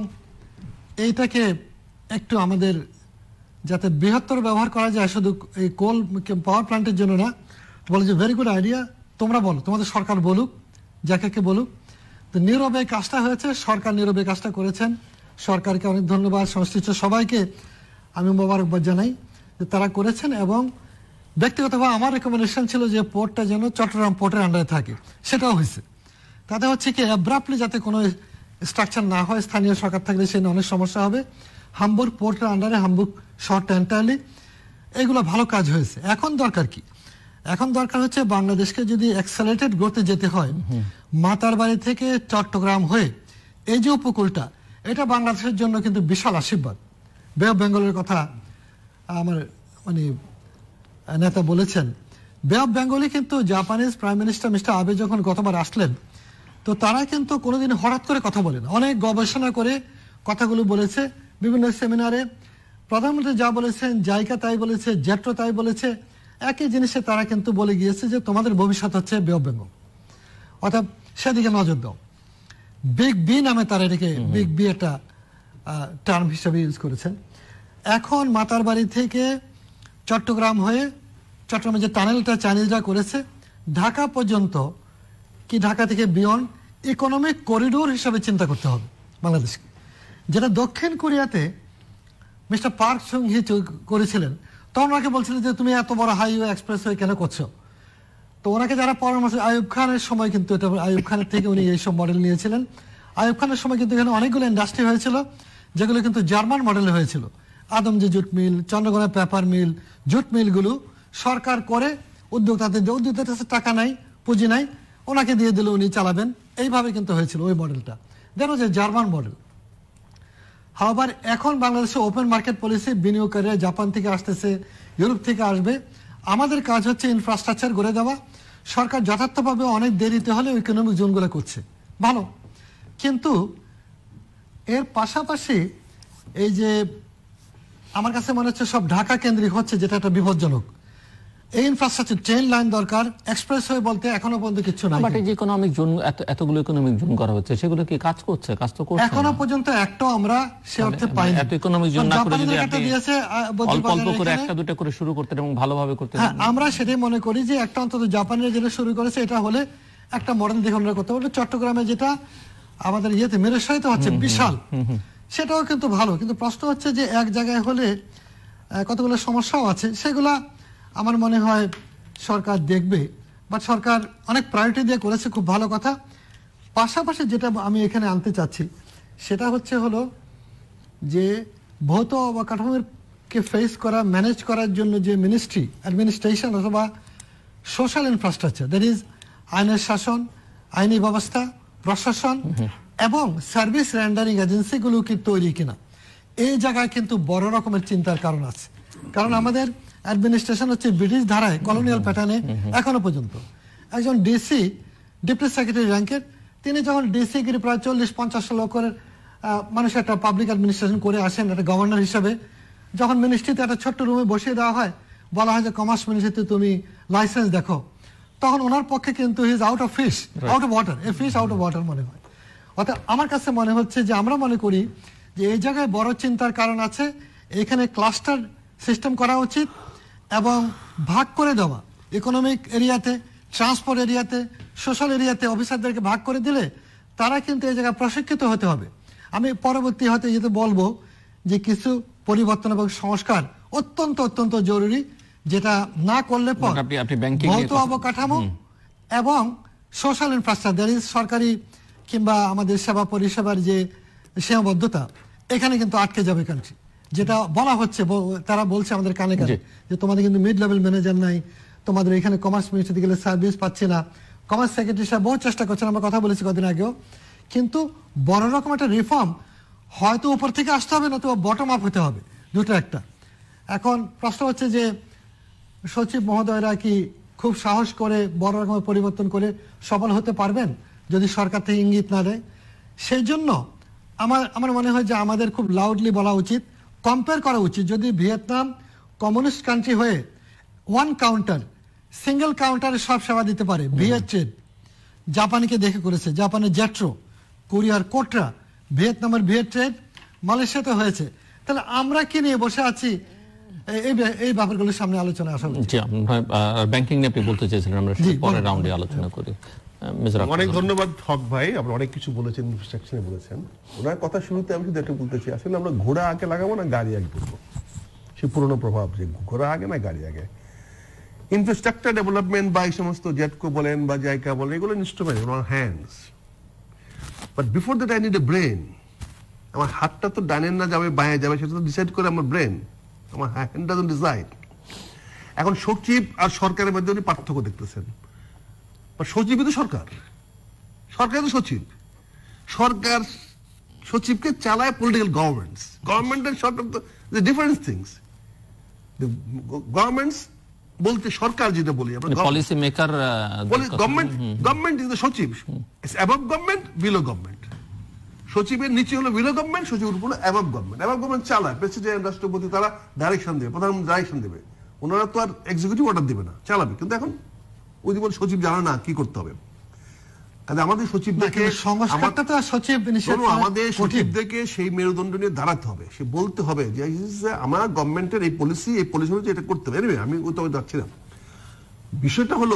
এইটাকে একটু আমাদের যাতে বৃহত্তর ব্যবহার করা যায়, শুধু এই কোল পাওয়ার প্ল্যান্টের জন্য না। বলে যে ভেরি গুড আইডিয়া, তোমরা বলো, তোমাদের সরকার বলুক, যাকে বলুক। তো নীরবে কাজটা হয়েছে, সরকার নীরবে কাজটা করেছেন। সরকারকে অনেক ধন্যবাদ, সংশ্লিষ্ট সবাইকে আমি মোবারকবাদ জানাই যে তারা করেছেন। এবং ব্যক্তিগতভাবে আমার রেকমেন্ডেশন ছিল যে পোর্টটা যেন চট্টগ্রাম পোর্টের আন্ডারে থাকে, সেটাও হয়েছে। তাতে হচ্ছে কি, অ্যাব্রাপ্টলি যাতে কোনো স্ট্রাকচার না হয়, স্থানীয় সরকার থাকলে সেখানে অনেক সমস্যা হবে। হামবুর্গ পোর্টের আন্ডারে হামবুর্গ শহরটা এন্টায়ারলি, এগুলো ভালো কাজ হয়েছে। এখন দরকার কি? এখন দরকার হচ্ছে বাংলাদেশকে যদি অ্যাক্সেলারেটেড গ্রোথে যেতে হয়, মাতার বাড়ি থেকে চট্টগ্রাম হয়ে এই যে উপকূলটা, এটা বাংলাদেশের জন্য কিন্তু বিশাল আশীর্বাদ। বে অফ বেঙ্গলের কথা আমার মানে নেতা বলেছেন। বে অফ বেঙ্গলে কিন্তু জাপানিজ প্রাইম মিনিস্টার মিস্টার আবে যখন গতবার আসলেন, তো তারা কিন্তু কোনোদিন হঠাৎ করে কথা বলেন, অনেক গবেষণা করে কথাগুলো বলেছে বিভিন্ন সেমিনারে। প্রধানমন্ত্রী যা বলেছেন, জাইকা তাই বলেছে, জেট্রো তাই বলেছে, একই জিনিসে তারা কিন্তু বলে গিয়েছে যে তোমাদের ভবিষ্যৎ হচ্ছে বে অফ বেঙ্গল, অর্থাৎ সেদিকে নজর দাও। বিগ বি নামে তারা এটাকে বিগ বি একটা টার্ম হিসেবে ইউজ করেছেন। এখন মাতার বাড়ি থেকে চট্টগ্রাম হয়ে, চট্টগ্রামে যে টানেলটা চাইনিজরা করেছে, ঢাকা পর্যন্ত, কি ঢাকা থেকে বিয়ন্ড ইকোনমিক করিডোর হিসাবে চিন্তা করতে হবে বাংলাদেশকে, যেটা দক্ষিণ কোরিয়াতে মিস্টার পার্ক chung হি করেছিলেন। তখন ওনাকে বলছিলেন যে তুমি এত বড় হাইওয়ে এক্সপ্রেসওয়ে কেন করছো? তো ওনাকে যারা পরামর্শ, আইয়ুব খানের সময় কিন্তু এটা, আইয়ুব খানের থেকে উনি এইসব মডেল নিয়েছিলেন। আইয়ুব খানের সময় কিন্তু এখানে অনেকগুলো ইন্ডাস্ট্রি হয়েছিল যেগুলো কিন্তু জার্মান মডেলে হয়েছিল। Adamjee jute mill, Chandrakona paper mill, jute মিলগুলো সরকার করে উদ্যোক্তাদের, উদ্যোক্তাদের কাছে টাকা নাই, পুঁজি নাই, ওনাকে দিয়ে দিলে উনি চালাবেন, এইভাবে কিন্তু হয়েছিল ওই মডেলটা। দেন যে জার্মান মডেল। আবার এখন বাংলাদেশে ওপেন মার্কেট পলিসি, বিনিয়োগকারীরা জাপান থেকে আসতেছে, ইউরোপ থেকে আসবে। আমাদের কাজ হচ্ছে ইনফ্রাস্ট্রাকচার গড়ে দেওয়া। সরকার যথার্থভাবে অনেক দেরিতে হলে ইকোনমিক জোনগুলো করছে, ভালো। কিন্তু এর পাশাপাশি এই যে আমার কাছে মনে হচ্ছে সব ঢাকা কেন্দ্রিক হচ্ছে, যেটা একটা বিপজ্জনক। এই ইনফ্রাস্ট্রাকচার ট্রেন লাইন দরকার, এক্সপ্রেসওয়ে বলতে এখনো পর্যন্ত কিছু নাই। বাট এই যে ইকোনমিক জোন এতগুলো ইকোনমিক জোন করা হচ্ছে, সেগুলো কি কাজ করছে? কাজ তো করছে এখনো পর্যন্ত একটাও আমরা সে অর্থে পাইনি। এত ইকোনমিক জোন না করে যদি আপনি অল্প অল্প করে একটা দুটো করে শুরু করতে এবং ভালোভাবে করতে। হ্যাঁ, আমরা সেটাই মনে করি যে একটা অন্তত জাপানের যেটা শুরু করেছে এটা হলে একটা মডেল দেখে আমরা করতে পারবো। চট্টগ্রামে যেটা আমাদের ইয়েতে মেরেশাইতে হচ্ছে বিশাল, সেটাও কিন্তু ভালো। কিন্তু প্রশ্ন হচ্ছে যে এক জায়গায় হলে কতগুলো সমস্যাও আছে, সেগুলা আমার মনে হয় সরকার দেখবে। বাট সরকার অনেক প্রায়োরিটি দিয়ে করেছে, খুব ভালো কথা। পাশাপাশি যেটা আমি এখানে আনতে চাচ্ছি সেটা হচ্ছে হলো যে ভৌত অবকাঠামোকে ফেস করা, ম্যানেজ করার জন্য যে মিনিস্ট্রি, অ্যাডমিনিস্ট্রেশন অথবা সোশ্যাল ইনফ্রাস্ট্রাকচার, দ্যাট ইজ আইনের শাসন, আইনি ব্যবস্থা, প্রশাসন এবং সার্ভিস রেন্ডারিং এজেন্সিগুলো কি তৈরি কিনা, এই জায়গায় কিন্তু বড় রকমের চিন্তার কারণ আছে। কারণ আমাদের অ্যাডমিনিস্ট্রেশন হচ্ছে ব্রিটিশ ধারায়, কলোনিয়াল প্যাটার্নে এখনো পর্যন্ত। একজন ডিসি, ডেপুটি সেক্রেটারি র্যাঙ্কের, তিনি যখন ডিসি গিরি প্রায় চল্লিশ পঞ্চাশ লোকের মানুষ একটা পাবলিক অ্যাডমিনিস্ট্রেশন করে আসেন একটা গভর্নর হিসাবে, যখন মিনিস্ট্রিতে একটা ছোট্ট রুমে বসিয়ে দেওয়া হয়, বলা হয় যে কমার্স মিনিস্ট্রিতে তুমি লাইসেন্স দেখো, তখন ওনার পক্ষে কিন্তু his out of fish, out of water, a fish out of water মনে হয়। অর্থাৎ আমার কাছে মনে হচ্ছে যে আমরা মনে করি যে এই জায়গায় বড় চিন্তার কারণ আছে। এখানে ক্লাস্টার সিস্টেম করা উচিত এবং ভাগ করে দেওয়া, ইকোনমিক এরিয়াতে, ট্রান্সপোর্ট এরিয়াতে, সোশ্যাল এরিয়াতে অফিসারদেরকে ভাগ করে দিলে তারা কিন্তু এই জায়গায় প্রশিক্ষিত হতে হবে। আমি পরবর্তী হয়তো যেতে বলবো যে কিছু পরিবর্তন এবং সংস্কার অত্যন্ত অত্যন্ত জরুরি, যেটা না করলে পর ভৌত অবকাঠামো এবং সোশ্যাল ইনফ্রাস্ট্রাকচার, সরকারি কিংবা আমাদের সেবা পরিষেবার যে সীমাবদ্ধতা, এখানে কিন্তু আটকে যাবে কান্ট্রি। যেটা বলা হচ্ছে, তারা বলছে আমাদের কানে কানে যে তোমাদের কিন্তু মিড লেভেল ম্যানেজার নাই, তোমাদের এখানে কমার্স মিনিস্ট্রিতে গেলে সার্ভিস পাচ্ছে না। কমার্স সেক্রেটারি সাহেব বহু চেষ্টা করছেন, আমরা কথা বলেছি কদিন আগেও। কিন্তু বড় রকম একটা রিফর্ম হয়তো উপর থেকে আসতে হবে, নতুবা বটম আপ হতে হবে, দুটো একটা। এখন প্রশ্ন হচ্ছে যে সচিব মহোদয়রা কি খুব সাহস করে বড় রকমের পরিবর্তন করে সফল হতে পারবেন যদি সরকার থেকে ইঙ্গিত না দেয়? সেই জন্য আমার আমার মনে হয় যে আমাদের খুব লাউডলি বলা উচিত, কম্পেয়ার করা উচিত। যদি ভিয়েতনাম কমিউনিস্ট কান্ট্রি হয়ে ওয়ান কাউন্টার, সিঙ্গেল কাউন্টারে সব সেবা দিতে পারে, ভিয়েত ট্রেড জাপানিকে দেখে করেছে, জাপানের জেট্রো, কোরিয়ার কোটরা, ভিয়েতনামের ভিয়েত ট্রেড মালয়েশিয়াতে হয়েছে, তাহলে আমরা কি নিয়ে বসে আছি? এই এই ব্যাপারগুলোর সামনে আলোচনা আসা উচিত। ব্যাংকিং নিয়ে আপনি বলতে চেয়েছিলেন, আমরা পরের রাউন্ডে আলোচনা করি। অনেক ধন্যবাদ হক ভাই, আপনি অনেক কিছু বলেছেন, ইনফ্রাস্ট্রাকচারে বলেছেন। ওনার কথা শুরুতে আমি শুধু একটা বলতে চাই, আসলে আমরা ঘোড়া আগে লাগাবো না গাড়ি আগে করবো, সে পুরোনো প্রভাব যে ঘোড়া আগে না গাড়ি আগে। ইনফ্রাস্ট্রাকচার ডেভেলপমেন্ট বা এই সমস্ত জেটকো বলেন বা জায়গা বলেন, এগুলো ইনস্ট্রুমেন্ট, আমার hands, but before that I need a brain. আমার হাতটা তো ডানের না যাবে বাঁয়ে যাবে সেটা তো ডিসাইড করে আমার ব্রেন, আমার হ্যান্ড ডাজন্ট ডিসাইড। এখন সচিব আর সরকারের মধ্যে উনি পার্থক্য দেখতেছেন। সচিবই তো সরকার, সরকার তো সচিব, সরকার সচিবকে চালায় পলিটিক্যাল গভর্নমেন্টস, গভর্নমেন্ট এন্ড সরকার তো ডিফারেন্ট থিংস। গভর্নমেন্টস বলতে সরকার যেটা বলি আমরা, policy maker, government government is the সচিব, অ্যাবভ গভর্নমেন্ট, বিলো গভর্নমেন্ট। সচিবের নিচে হলো বিলো গভর্নমেন্ট, সচিবের উপর অ্যাবভ গভর্নমেন্ট। অ্যাবভ গভর্নমেন্ট চালায় প্রেসিডেন্ট, রাষ্ট্রপতি, তারা ডাইরেকশন দেবে, প্রধানমন্ত্রী ডাইরেকশন দেবে, ওনারা তো আর এক্সিকিউটিভ অর্ডার দেবে না, চালাবে। কিন্তু এখন ওই জীবন সচিব জানে না কি করতে হবে। আমাদের সচিবদেরকে আমাদের সচিবদেরকে সেই মেরুদণ্ড নিয়ে দাঁড়াতে হবে, সে বলতে হবে যে আমার গভর্নমেন্টের এই পলিসি, এই পলিসি হচ্ছে এটা করতে হবে। এনিওয়ে আমি ওই তবে যাচ্ছি না। বিষয়টা হলো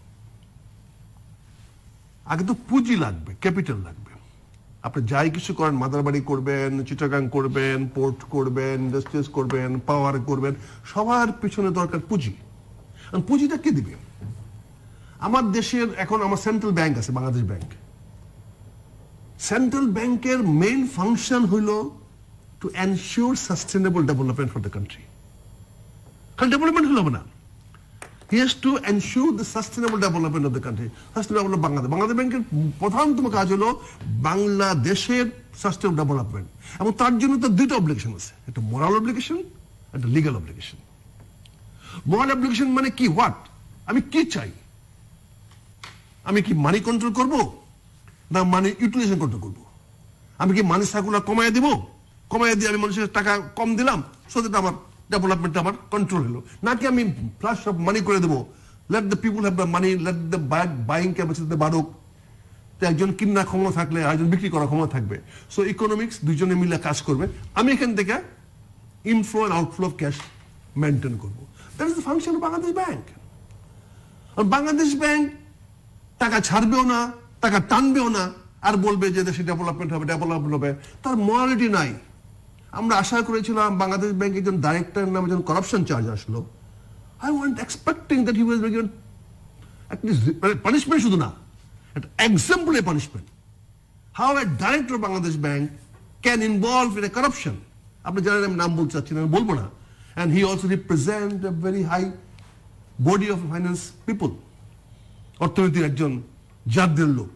আগে তো পুঁজি লাগবে, ক্যাপিটাল লাগবে। আপনি যাই কিছু করেন, মাদারবাড়ি করবেন, চিটাগাং করবেন, পোর্ট করবেন, ইন্ডাস্ট্রিজ করবেন, পাওয়ার করবেন, সবার পিছনে দরকার পুঁজি। পুঁজিটা কে দিবে? আমার দেশের এখন আমার সেন্ট্রাল ব্যাংক আছে, বাংলাদেশ ব্যাংক। সেন্ট্রাল ব্যাংকের মেইন ফাংশন হইল to ensure sustainable development for the country. কারণ ডেভেলপমেন্ট হলো না, he has to ensure the sustainable development of the country. Sustainable Bangladesh Bangladesh ব্যাংকের প্রধানতম কাজ হলো বাংলাদেশের সাস্টেনেবল ডেভেলপমেন্ট, এবং তার জন্য তো দুইটা অব্লিগেশন আছে, একটা মোরাল অব্লিগেশন, একটা লিগ্যাল অব্লিগেশন। মোরাল অব্লিগেশন মানে কি? হোয়াট আমি কি চাই? আমি কি মানি কন্ট্রোল করব না মানি ইউটিলাইজেশন কন্ট্রোল করব? আমি কি মানি সার্কুলার কমাইয়া দিব, কমাইয়া দিয়ে আমি মানুষের টাকা কম দিলাম, সো দ্যাট আমার ডেভেলপমেন্ট আমার কন্ট্রোল হলো, নাকি আমি ফ্লাশ অফ মানি করে দেবো, let the people have the money, let the buying capacity বাড়ুক, একজন কিনা ক্ষমতা থাকলে আরেকজন বিক্রি করার ক্ষমতা থাকবে। সো ইকোনমিক্স দুজনে মিলে কাজ করবে, আমি এখান থেকে inflow and outflow of cash maintain করবো। That is the function of Bangladesh bank. আর বাংলাদেশ ব্যাংক টাকা ছাড়বেও না, টাকা টানবেও না, আর বলবে যে দেশে ডেভেলপমেন্ট হবে, ডেভেলপমেন্ট হবে, তার মরালিটি নাই। আমরা আশা করেছিলাম বাংলাদেশ ব্যাংকের একজন ডাইরেক্টর নামে যখন কারাপশন চার্জ আসলো, I want expecting that he was given at least punishment, শুধু না, একটা example punishment. How a director of Bangladesh bank can involve in a corruption. আপনি জানেন আমি নাম বলতে চাচ্ছি না, বলবো না। And he also represent a very high body of finance people, অর্থনীতির একজন জাতদের লোক।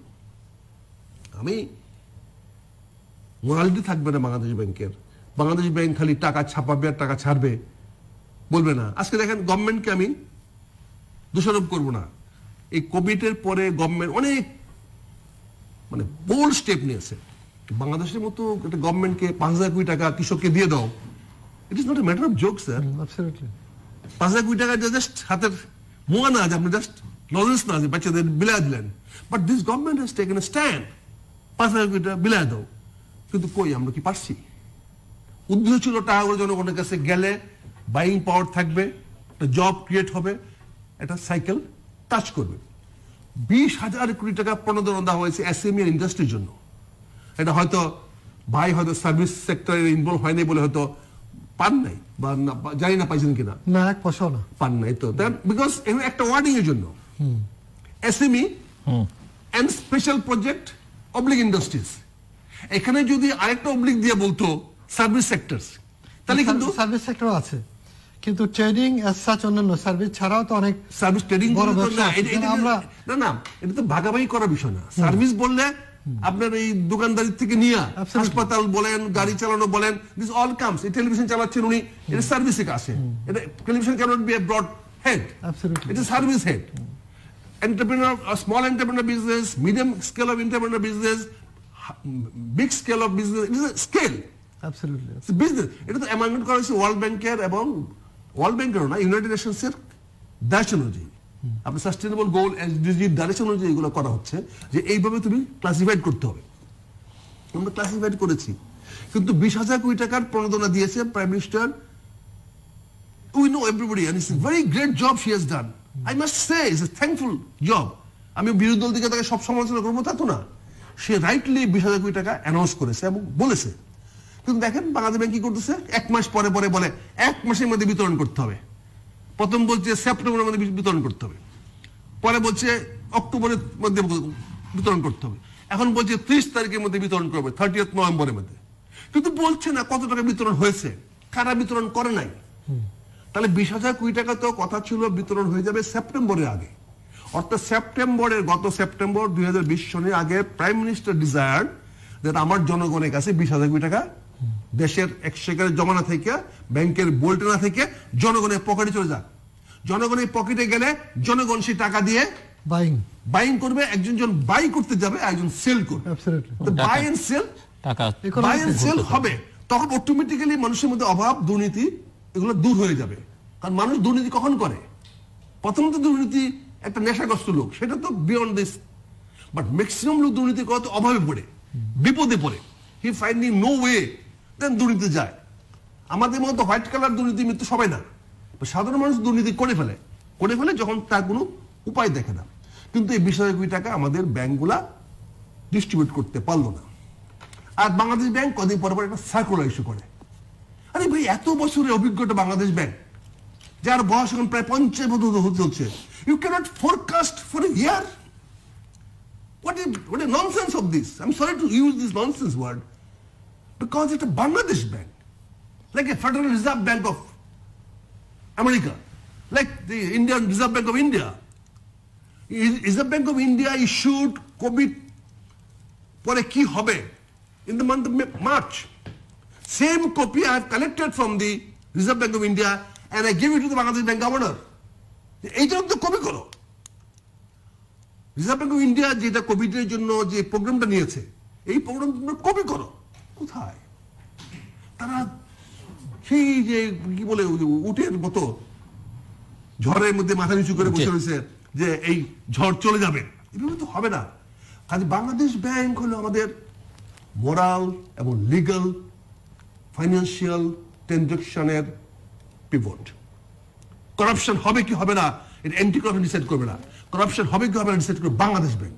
আমি মোরালিটি থাকবে না বাংলাদেশ ব্যাংকের। বাংলাদেশ ব্যাংক খালি টাকা ছাপাবে আর টাকা ছাড়বে, বলবে না। আজকে দেখেন গভর্নমেন্টকে আমি দোষারোপ করবো না, এই কোভিডের পরে গভর্নমেন্ট অনেক মানে বোল্ড স্টেপ নিয়েছে। বাংলাদেশের মতো একটা গভর্নমেন্টকে পাঁচ হাজার কোটি টাকা কৃষককে দিয়ে দাও, it is not a matter of joke sir. পাঁচ হাজার কোটি টাকা জাস্ট হাতের মোয়া না, যে আপনি জাস্ট নলেজ না, যে বাচ্চাদের বিলায় দিলেন। But this government has taken a stand, পাঁচ হাজার কোটি টাকা বিলায় দাও। কিন্তু কই, আমরা কি পারছি? উদ্দেশ্য ছিল টাকাগুলো জনগণের কাছে গেলে বাইং পাওয়ার থাকবে, একটা জব ক্রিয়েট হবে, একটা সাইকেল টাচ করবে। বিশ হাজার কোটি টাকা প্রণোদনা দেওয়া হয়েছে এসএমই ইন্ডাস্ট্রির জন্য। এটা হয়তো ভাই হয়তো সার্ভিস সেক্টরে ইনভলভ হয়নি বলে হয়তো পান নাই, বা জানি না পাইছেন কিনা, না এক পয়সা না পান নাই। তো বিকজ একটা ওয়ার্ডিং এর জন্য SME and special project oblique industries, এখানে যদি আরেকটা অবলিক দিয়ে বলতো সার্ভিস সেক্টরস, তাহলে কিন্তু সার্ভিস সেক্টর আছে, কিন্তু ট্রেডিং এজ সাচ অন্যান্য সার্ভিস ছাড়াও তো অনেক সার্ভিস ট্রেডিং বড় ব্যবসা। আমরা না না এটা তো ভাগাভাগি করার বিষয় না। সার্ভিস বললে আপনার এই দোকানদারি থেকে নিয়ে হাসপাতাল বলেন, গাড়ি চালানো বলেন, দিস অল কামস। এই টেলিভিশন চালাচ্ছেন উনি, এটা সার্ভিসে আসে। এটা television can't be a broad head, it is service head. Entrepreneur, small entrepreneur business, medium scale of entrepreneur business, big scale of business, it is a scale absolutely business. এটা তো amendment করা হয়েছে ওয়ার্ল্ড ব্যাংকের এবং world ব্যাংকেরও না, United নেশনসের direction অনুযায়ী, আপনার sustainable গোল এসডিজির direction অনুযায়ী এগুলো করা হচ্ছে, যে এইভাবে তুমি ক্লাসিফাইড করতে হবে। আমরা ক্লাসিফাইড করেছি, কিন্তু বিশ হাজার কোটি টাকার প্রণোদনা দিয়েছে prime minister. We know everybody and it's a very great job she has done. I must say it's a thankful job. আমি বিরোধী দল থেকে তাকে সব সমালোচনা করবো তা তো না, সে রাইটলি বিশ হাজার কোটি টাকা অ্যানাউন্স করেছে এবং বলেছে। কিন্তু দেখেন বাংলাদেশ ব্যাংক কি করতেছে, এক মাস পরে পরে বলে এক মাসের মধ্যে বিতরণ করতে হবে। প্রথম বলছে সেপ্টেম্বরের মধ্যে বিতরণ করতে হবে, পরে বলছে অক্টোবরের মধ্যে বিতরণ করতে হবে, এখন বলছে ত্রিশ তারিখের মধ্যে বিতরণ করবে, থার্টিয়েথ নভেম্বরের মধ্যে। কিন্তু বলছে না কত টাকা বিতরণ হয়েছে, কারা বিতরণ করে নাই। তাহলে বিশ হাজার কোটি টাকা তো কথা ছিল বিতরণ হয়ে যাবে সেপ্টেম্বরের আগে, অর্থাৎ সেপ্টেম্বরের গত সেপ্টেম্বর দুই হাজার বিশ সনের আগে প্রাইম মিনিস্টার ডিজায়ার্ড দ্যাট আমার জনগণের কাছে বিশ হাজার কোটি টাকা দেশের এক্সচেকারের জমানা থেকে, ব্যাংকের বোল্টেনা থেকে জনগণের পকেটে চলে যাক। জনগণের পকেটে গেলে জনগণ সেই টাকা দিয়ে বাইং বাইং করবে, একজন জন বাই করতে যাবে, একজন সেল করবে। বাই এন্ড সেল, টাকা বাই এন্ড সেল হবে, তখন অটোমেটিক্যালি মানুষের মধ্যে অভাব, দুর্নীতি এগুলো দূর হয়ে যাবে। কারণ মানুষ দুর্নীতি কখন করে? প্রথমত দুর্নীতি একটা নেশাগ্রস্ত লোক, সেটা তো বিয়ন্ড দিস। বাট ম্যাক্সিমাম লোক দুর্নীতি করে তো অভাবে পড়ে, বিপদে পড়ে, he finding no way, then দুর্নীতি যায়। আমাদের মতো হোয়াইট কালার দুর্নীতি মৃত্যু সবাই না, সাধারণ মানুষ দুর্নীতি করে ফেলে করে ফেলে যখন তার কোনো উপায় দেখে না। কিন্তু এই বিশ হাজার কোটি টাকা আমাদের ব্যাংকগুলা ডিস্ট্রিবিউট করতে পারলো না। আর বাংলাদেশ ব্যাংক কদিন পর পর একটা সার্কুলার ইস্যু করে। আরে ভাই, এত বছরের অভিজ্ঞতা বাংলাদেশ ব্যাংক, যার বয়স এখন প্রায় পঞ্চাশ বছর হতে চলছে, you can't forecast for a year. What is what a nonsense of this? I'm sorry to use this nonsense word, because it's a Bangladesh bank, like a Federal Reserve Bank of America, like the Indian Reserve Bank of India. Reserve Bank of India issued COVID pore ki hobe in the month of March. Same copy I have collected from the Reserve Bank of India and I gave it to the Bangladesh Bank Governor. এইটাও তো copy করো। Reserve bank of India যেটা কোভিডের জন্য যে প্রোগ্রামটা নিয়েছে, এই প্রোগ্রাম তোমরা কপি করো। কোথায়? তারা সেই যে কি বলে উটের মতো ঝড়ের মধ্যে মাথা নিচু করে বসে রয়েছে যে এই ঝড় চলে যাবে, এভাবে তো হবে না। কাজে বাংলাদেশ ব্যাংক হলো আমাদের মোরাল এবং লিগ্যাল ফাইন্যান্সিয়াল ট্রানজাকশনের পিভট। করাপশন হবে কি হবে না এটা অ্যান্টি করাপশন ডিসাইড করবে না, করাপশন হবে কি হবে না ডিসাইড করবে Bangladesh bank.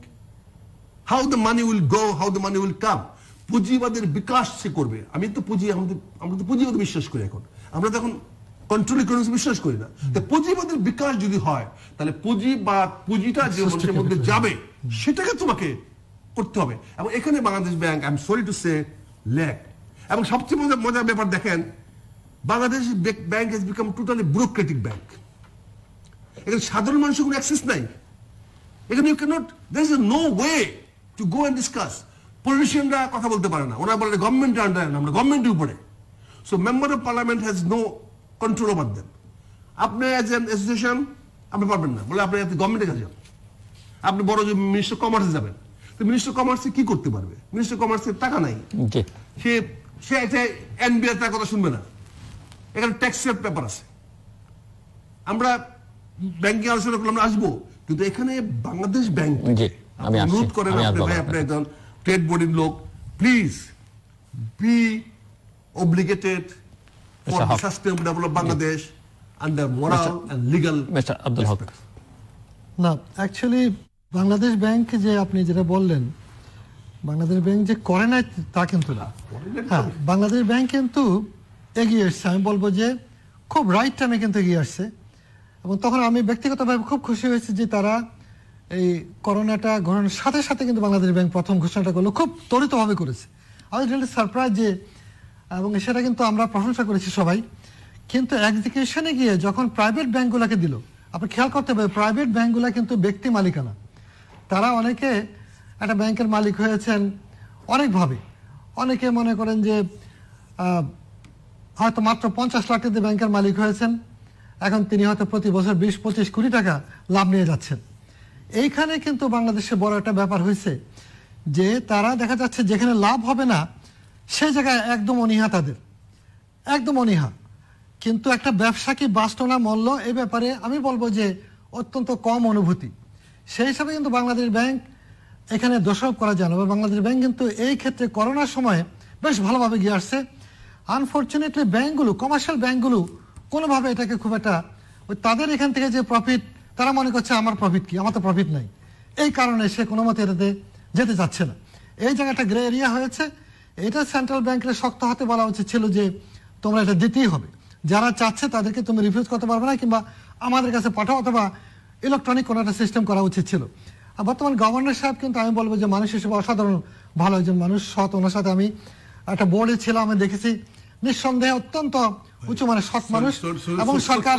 How the money will go, how the money will come, পুঁজিবাদের বিকাশ সে করবে। আমি তো পুঁজি আমাদের আমরা তো পুঁজিবাদ বিশ্বাস করি, এখন আমরা তো এখন কন্ট্রোল ইকোনমিক্স বিশ্বাস করি না। তো পুঁজিবাদের বিকাশ যদি হয় তাহলে পুঁজি বা পুঁজিটা যে মানুষের মধ্যে যাবে সেটাকে তোমাকে করতে হবে। এবং এখানে Bangladesh bank, I am sorry to say, lack. এবং সবচেয়ে মজার মজার ব্যাপার দেখেন, Bangladesh bank has become totally bureaucratic bank. এখানে সাধারণ মানুষের কোনো অ্যাক্সেস নাই। এখানে you can't, there is no way to go and discuss. পলিটিশিয়ানরা কথা বলতে পারে না, ওনারা বলে গভর্নমেন্টের আন্ডারে না, আমরা গভর্নমেন্টের উপরে। So member of parliament has no control over them. আপনি অ্যাজ এন অ্যাসোসিয়েশন আপনি পারবেন না, বলে আপনি গভর্নমেন্টের কাছে যান। আপনি বড় যে মিনিস্টার কমার্সে যাবেন, তো মিনিস্টার কমার্সে কি করতে পারবে? মিনিস্টার কমার্সের টাকা নাই, সে সে একটা এনবিআর তার কথা শুনবে না। এখানে ট্যাক্সের ব্যাপার আছে, আমরা ব্যাংকিং আলোচনা করলে আমরা আসবো, কিন্তু এখানে বাংলাদেশ ব্যাংক অনুরোধ করেন আপনি ভাই, আপনি একজন ট্রেড বোর্ডের লোক, please be obligated for the sustainable development of Bangladesh under moral and legal. Mister Abdul Haq, না অ্যাকচুয়ালি বাংলাদেশ ব্যাংক যে আপনি যেটা বললেন, বাংলাদেশ ব্যাংক যে করে না তা কিন্তু না। হ্যাঁ, বাংলাদেশ ব্যাংক কিন্তু এগিয়ে এসছে, আমি বলবো যে খুব রাইট টাইমে কিন্তু এগিয়ে আসছে। এবং তখন আমি ব্যক্তিগতভাবে খুব খুশি হয়েছি যে তারা এই করোনাটা ঘটনার সাথে সাথে কিন্তু বাংলাদেশ ব্যাংক প্রথম ঘোষণাটা করলো, খুব ত্বরিতভাবে করেছে। আমি রিয়েলি সারপ্রাইজ যে, এবং সেটা কিন্তু আমরা প্রশংসা করেছি সবাই। কিন্তু এক্সিকিউশনে গিয়ে যখন প্রাইভেট ব্যাংকগুলোকে দিল, আপনি খেয়াল করতে হবে প্রাইভেট ব্যাংকগুলো কিন্তু ব্যক্তি মালিকানা। তারা অনেকে একটা ব্যাংকের মালিক হয়েছেন অনেকভাবে। অনেকে মনে করেন যে হয়তো মাত্র পঞ্চাশ লাখ টাকা ব্যাংকের মালিক হয়েছেন, এখন তিনি হয়তো প্রতি বছর বিশ পঁচিশ কোটি টাকা লাভ নিয়ে যাচ্ছেন। এইখানে কিন্তু বাংলাদেশে বড় একটা ব্যাপার হয়েছে যে তারা দেখা যাচ্ছে যেখানে লাভ হবে না সেই জায়গায় একদম অনীহা, তাদের একদম অনীহা। কিন্তু একটা ব্যবসা কি বাঁচত না মূল্য, এই ব্যাপারে আমি বলবো যে অত্যন্ত কম অনুভূতি। সেই হিসাবে কিন্তু বাংলাদেশ ব্যাংক এখানে দোষারোপ করা যায় না। বাংলাদেশ ব্যাংক কিন্তু এই ক্ষেত্রে করোনার সময় বেশ ভালোভাবে গিয়ে আসছে। আনফর্চুনেটলি ব্যাংকগুলো, কমার্শিয়াল ব্যাংকগুলো কোনোভাবে এটাকে খুব একটা, ওই তাদের এখান থেকে যে প্রফিট, তারা মনে করছে আমার প্রফিট কি, আমার তো প্রফিট নাই, এই কারণে সে কোনো মতে এটাতে যেতে চাচ্ছে না। এই জায়গাটা গ্রে এরিয়া হয়েছে। এটা সেন্ট্রাল ব্যাংকের শক্ত হাতে বলা উচিত ছিল যে তোমরা এটা দিতেই হবে, যারা চাচ্ছে তাদেরকে তুমি রিফিউজ করতে পারবে না, কিংবা আমাদের কাছে পাঠাও, অথবা ইলেকট্রনিক কোনো একটা সিস্টেম করা উচিত ছিল। আর বর্তমান গভর্নর সাহেব কিন্তু আমি বলবো যে মানুষ হিসেবে অসাধারণ ভালো একজন মানুষ, সৎ। ওনার সাথে আমি একটা বোর্ডে ছিলাম, আমি দেখেছি নিঃসন্দেহে অত্যন্ত উঁচু মানে সৎ মানুষ। এবং সরকার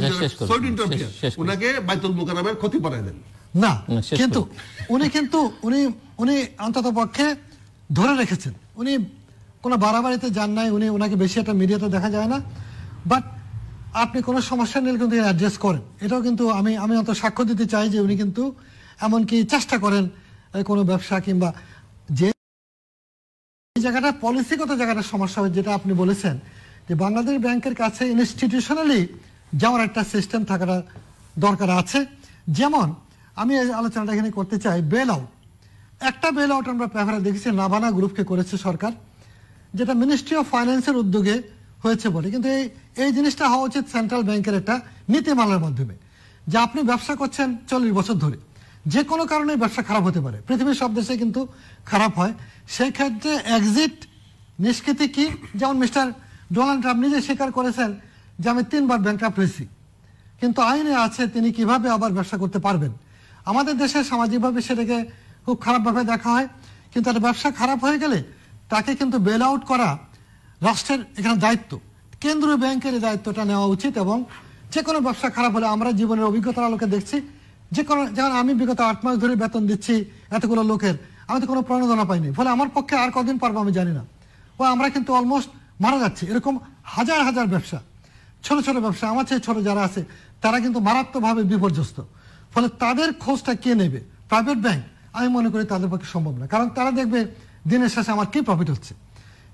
ওনাকে বাইতুল মুকাররমের ক্ষতি বাড়ায় দেন না, কিন্তু উনি কিন্তু উনি উনি অন্তত পক্ষে ধরে রেখেছেন, উনি কোনো বাড়াবাড়িতে যান নাই, উনি ওনাকে বেশি একটা মিডিয়াতে দেখা যায় না। বাট আপনি কোনো সমস্যা নিলে কিন্তু অ্যাড্রেস করেন, এটাও কিন্তু আমি আমি অত সাক্ষ্য দিতে চাই যে উনি কিন্তু এমনকি চেষ্টা করেন কোনো ব্যবসা কিংবা যে জায়গাটা পলিসিগত জায়গাটা সমস্যা হয়, যেটা আপনি বলেছেন যে বাংলাদেশ ব্যাংকের কাছে ইনস্টিটিউশনালি যাওয়ার একটা সিস্টেম থাকাটা দরকার আছে। যেমন আমি এই আলোচনাটা এখানে করতে চাই, বেল আউট। একটা বেল আউট আমরা পেপারে দেখেছি, নাভানা গ্রুপকে করেছে সরকার, যেটা মিনিস্ট্রি অফ ফাইন্যান্সের উদ্যোগে হয়েছে বলে। কিন্তু এই এই জিনিসটা হওয়া উচিত সেন্ট্রাল ব্যাংকের একটা নীতিমালার মাধ্যমে, যে আপনি ব্যবসা করছেন চল্লিশ বছর ধরে, যে কোনো কারণে ব্যবসা খারাপ হতে পারে, পৃথিবীর সব দেশে কিন্তু খারাপ হয়। সেই ক্ষেত্রে এক্সিট নিষ্কৃতি কি, যেমন মিস্টার ডোনাল্ড ট্রাম্প নিজে স্বীকার করেছেন যে আমি তিনবার ব্যাংকরাপ্ট হয়েছি, কিন্তু আইনে আছে তিনি কিভাবে আবার ব্যবসা করতে পারবেন। আমাদের দেশে সামাজিকভাবে সেটাকে খুব খারাপভাবে দেখা হয়, কিন্তু একটা ব্যবসা খারাপ হয়ে গেলে তাকে কিন্তু বেল আউট করা রাষ্ট্রের এখানে দায়িত্ব, কেন্দ্রীয় ব্যাংকের এই দায়িত্বটা নেওয়া উচিত। এবং যে কোনো ব্যবসা খারাপ হলে আমরা জীবনের অভিজ্ঞতার আলোকে দেখছি, যে কোনো, যেমন আমি বিগত আট মাস ধরে বেতন দিচ্ছি এতগুলো লোকের, আমি তো কোনো প্রণোদনা পাইনি, ফলে আমার পক্ষে আর কদিন পারবো আমি জানি না, ও আমরা কিন্তু অলমোস্ট মারা যাচ্ছি। এরকম হাজার হাজার ব্যবসা, ছোট ছোট ব্যবসা, আমার চেয়ে ছোট যারা আছে তারা কিন্তু মারাত্মকভাবে বিপর্যস্ত। ফলে তাদের খোঁজটা কে নেবে? প্রাইভেট ব্যাংক আমি মনে করি তাদের পক্ষে সম্ভব না, কারণ তারা দেখবে দিনের শেষে আমার কি প্রফিট হচ্ছে।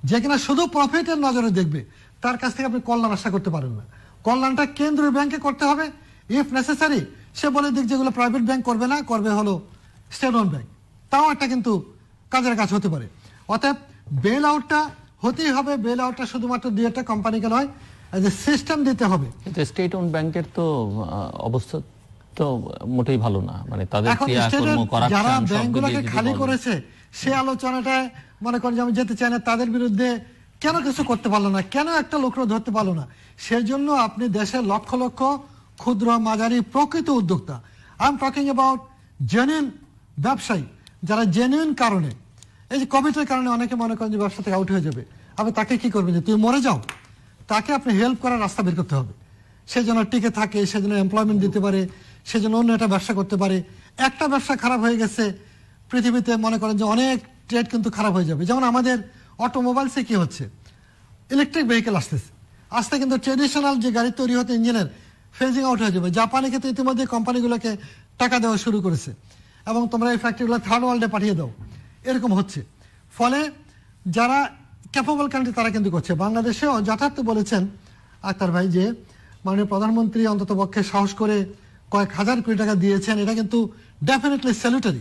যে কিনা শুধু প্রফিটের নজরে দেখবে, তার কাছ থেকে আপনি কল্যাণ আশা করতে পারেন না। কল্যাণটা কেন্দ্রীয় ব্যাংকে করতে হবে, ইফ নেসেসারি সে বলে দিক যেগুলো প্রাইভেট ব্যাংক করবে না, করবে হলো স্টেট ওন ব্যাংক, তাও একটা কিন্তু কাজের কাজ হতে পারে। অতএব বেল আউটটা হতেই হবে, বেল আউটটা শুধুমাত্র দুই একটা কোম্পানিকে নয়, যে সিস্টেম দিতে হবে। স্টেট ওন ব্যাংকের তো অবস্থা তো মোটেই ভালো না, মানে তাদের যারা ব্যাংকগুলোকে খালি করেছে সে আলোচনাটায় মনে করেন যে আমি যেতে চাই না, তাদের বিরুদ্ধে কেন কিছু করতে পারলো না, কেন একটা লোকরা ধরতে পারলো না। সেজন্য আপনি দেশের লক্ষ লক্ষ ক্ষুদ্র মাঝারি প্রকৃত উদ্যোক্তা, I am talking about genuine ব্যবসায়ী, যারা জেনুইন কারণে, এই যে কোভিডের কারণে অনেকে মনে করেন যে ব্যবসা থেকে আউট হয়ে যাবে, আপনি তাকে কি করবেন, যে তুমি মরে যাও, তাকে আপনি হেল্প করার রাস্তা বের করতে হবে, সে যেন টিকে থাকে, সে যেন এমপ্লয়মেন্ট দিতে পারে, সে যেন অন্য একটা ব্যবসা করতে পারে। একটা ব্যবসা খারাপ হয়ে গেছে পৃথিবীতে, মনে করেন যে অনেক ট্রেড কিন্তু খারাপ হয়ে যাবে। যেমন আমাদের অটোমোবাইলসে কি হচ্ছে, ইলেকট্রিক ভেহিকেল আসতেছে, আসতে কিন্তু ট্রেডিশনাল যে গাড়ি তৈরি হতে ইঞ্জিনের ফেজিং আউট হয়ে যাবে। জাপানে কিন্তু ইতিমধ্যে কোম্পানিগুলোকে টাকা দেওয়া শুরু করেছে এবং তোমরা এই ফ্যাক্টরিগুলো থার্ড ওয়ার্ল্ডে পাঠিয়ে দাও, এরকম হচ্ছে। ফলে যারা ক্যাপেবল কান্ট্রি তারা কিন্তু করছে। বাংলাদেশেও যথার্থ বলেছেন আক্তার ভাই যে মাননীয় প্রধানমন্ত্রী অন্তত পক্ষে সাহস করে কয়েক হাজার কোটি টাকা দিয়েছেন, এটা কিন্তু ডেফিনেটলি স্যালুটারি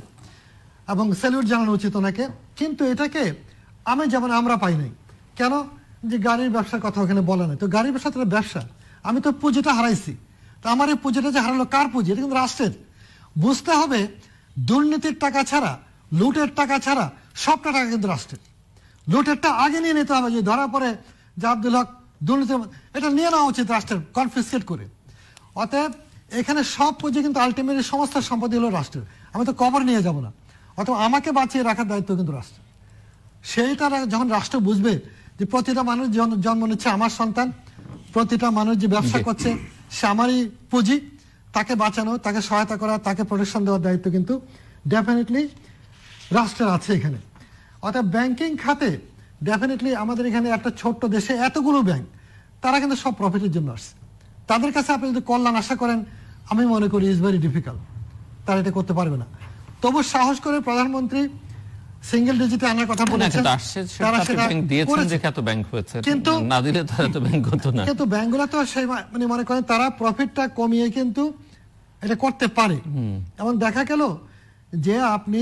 এবং স্যালুট জানানো উচিত ওনাকে। কিন্তু এটাকে আমি যেমন আমরা পাই নাই কেন, যে গাড়ির ব্যবসার কথা ওখানে বলা নাই, তো গাড়ির ব্যবসা তো ব্যবসা, আমি তো পুঁজিটা হারাইছি, তো আমার এই পুঁজিটা যে হারালো কার পুঁজি, এটা কিন্তু রাষ্ট্রের। বুঝতে হবে দুর্নীতির টাকা ছাড়া, লুটের টাকা ছাড়া সবটা টাকা কিন্তু রাষ্ট্রের। লুটেরটা আগে নিয়ে নিতে হবে, যে ধরা পড়ে যে আব্দুল হক দুর্নীতি, এটা নিয়ে নেওয়া উচিত রাষ্ট্রের, কনফিসকেট করে। অতএব এখানে সব পুঁজি কিন্তু আলটিমেটলি সমস্ত সম্পত্তি হলো রাষ্ট্রের, আমি তো কবর নিয়ে যাব না। অথবা আমাকে বাঁচিয়ে রাখার দায়িত্ব কিন্তু রাষ্ট্রের। সেইটা যখন রাষ্ট্র বুঝবে যে প্রতিটা মানুষ জন্ম নিচ্ছে আমার সন্তান, প্রতিটা মানুষ যে ব্যবসা করছে সে আমারই পুঁজি, তাকে বাঁচানো, তাকে সহায়তা করা, তাকে প্রোটেকশন দেওয়ার দায়িত্ব কিন্তু ডেফিনেটলি রাষ্ট্রের আছে এখানে। অর্থাৎ ব্যাংকিং খাতে ডেফিনেটলি আমাদের এখানে একটা ছোট্ট দেশে এতগুলো ব্যাংক, তারা কিন্তু সব প্রফিটের জন্য আসছে। তাদের কাছে আপনি যদি কল্যাণ আশা করেন, আমি মনে করি ইজ ভেরি ডিফিকাল্ট, তারা এটা করতে পারবে না। তবু সাহস করে প্রধানমন্ত্রী সিঙ্গেল ডিজিটে আনার কথা বলেছেন, তারা সেটা করেছে, কিন্তু না দিলে তারা তো ব্যাংক হতো না। কিন্তু ব্যাংকগুলো তো সেই মানে মনে করেন তারা প্রফিটটা কমিয়ে কিন্তু এটা করতে পারে। এমন দেখা গেল যে আপনি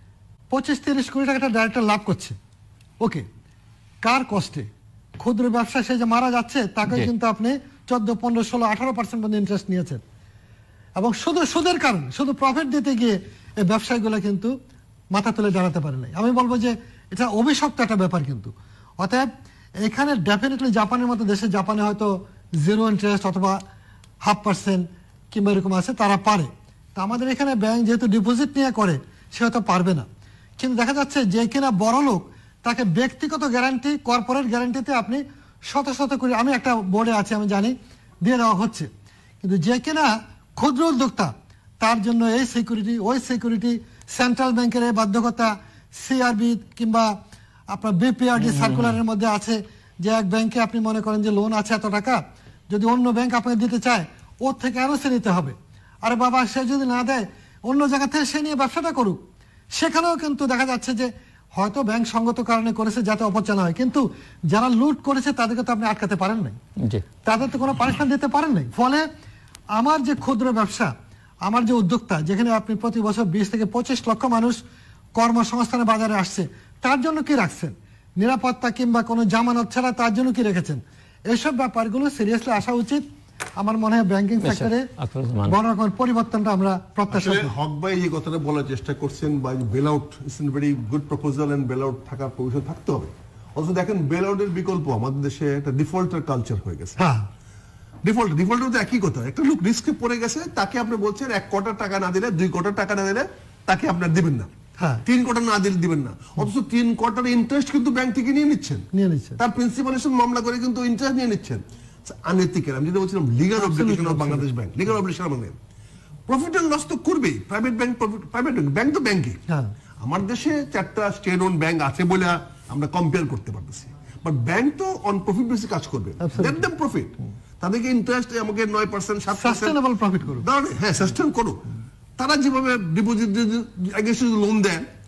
পঁচিশ তিরিশ কোটি টাকা ডাইরেক্টর লাভ করছে, ওকে, কার কষ্টে? ক্ষুদ্র ব্যবসা সে যে মারা যাচ্ছে তাকে কিন্তু আপনি চোদ্দ পনেরো ষোলো আঠারো পার্সেন্ট পর্যন্ত ইন্টারেস্ট নিয়েছেন, এবং শুধু সুদের কারণে, শুধু প্রফিট দিতে গিয়ে এই ব্যবসায়ীগুলো কিন্তু মাথা তুলে দাঁড়াতে পারে নাই। আমি বলবো যে এটা অভিশপ্ত একটা ব্যাপার কিন্তু। অতএব এখানে ডেফিনেটলি জাপানের মতো দেশে, জাপানে হয়তো জিরো ইন্টারেস্ট অথবা হাফ পার্সেন্ট কিংবা এরকম আছে, তারা পারে। তো আমাদের এখানে ব্যাংক যেহেতু ডিপোজিট নিয়ে করে, সে হয়তো পারবে না। কিন্তু দেখা যাচ্ছে যে কিনা বড় লোক, তাকে ব্যক্তিগত গ্যারান্টি, কর্পোরেট গ্যারান্টিতে আপনি শত শত করে, আমি একটা বোর্ডে আছি আমি জানি, দিয়ে দেওয়া হচ্ছে। কিন্তু যে কিনা ক্ষুদ্র উদ্যোক্তা, তার জন্য এই সিকিউরিটি, ওই সিকিউরিটি, সেন্ট্রাল ব্যাংকের এই বাধ্যকতা, সিআরবি কিংবা আপনার বিপিআরডি সার্কুলারের মধ্যে আছে যে এক ব্যাংকে আপনি মনে করেন যে লোন আছে এত টাকা, যদি অন্য ব্যাংক আপনাকে দিতে চায় ওর থেকে আরো সে নিতে হবে। আরে বাবা, সে যদি না দেয় অন্য জায়গা থেকে সে নিয়ে ব্যবসাটা করুক। সেখানেও কিন্তু দেখা যাচ্ছে যে হয়তো ব্যাংক সঙ্গত কারণে করেছে যাতে অপচয় হয়, কিন্তু যারা লুট করেছে তাদেরকে তো আপনি আটকাতে পারেন নাই, তাদের তো কোনো পানিশমেন্ট দিতে পারেন নাই। ফলে আমার যে ক্ষুদ্র ব্যবসা, আমার যে উদ্যোক্তা, যেখানে আপনি প্রতি বছর বিশ থেকে পঁচিশ লক্ষ মানুষ কর্মসংস্থানের বাজারে আসছে, তার জন্য কি রাখছেন? নিরাপত্তা কিংবা কোনো জামানত ছাড়া তার জন্য কি রেখেছেন? এইসব ব্যাপারগুলো সিরিয়াসলি আসা উচিত। আমার মনে হয় ব্যাংকিং সেক্টরে বড় রকমের পরিবর্তনটা আমরা প্রত্যাশা করি। হক ভাই যে কথাটা বলার চেষ্টা করছেন, বা bail out is a very good proposal, and bail out থাকার প্রয়োজন থাকতে হবে। অথচ দেখেন বেল আউটের বিকল্প আমাদের দেশে একটা ডিফল্টার কালচার হয়ে গেছে। হ্যাঁ, ডিফল্ট ডিফল্টার তো একই কথা, একটা লোক রিস্কে পড়ে গেছে, তাকে আপনি বলছেন এক কোটি টাকা না দিলে, দুই কোটি টাকা না দিলে তাকে আপনার দিবেন না, তিন কোটি না দিলে দিবেন না। অথচ তিন কোটির ইন্টারেস্ট কিন্তু ব্যাংক থেকে নিয়ে নিচ্ছেন, নিয়ে নিচ্ছেন তার প্রিন্সিপালের সাথে মামলা করে কিন্তু ইন্টারেস্ট নিয়ে নিচ্ছেন। আনৈতিক। আমি যেটা বলছিলাম legal obligation of Bangladesh bank, legal obligation আমাদের প্রফিট এন্ড লস তো করবেই। প্রাইভেট ব্যাংক, প্রাইভেট ব্যাংক তো ব্যাংকই। আমার দেশে চারটা স্টেট ওন ব্যাংক আছে বলে আমরা কম্পেয়ার করতে পারতেছি, বাট ব্যাংক তো অন প্রফিট বেসে কাজ করবে। লেট দেম প্রফিট, তাদেরকে ইন্টারেস্ট আমাকে নয় পার্সেন্ট সাত পার্সেন্ট সাস্টেইনেবল প্রফিট করুক, হ্যাঁ সাস্টেইন করুক। তারা যেভাবে ডিপোজিট এগেইনস্ট লোন দেন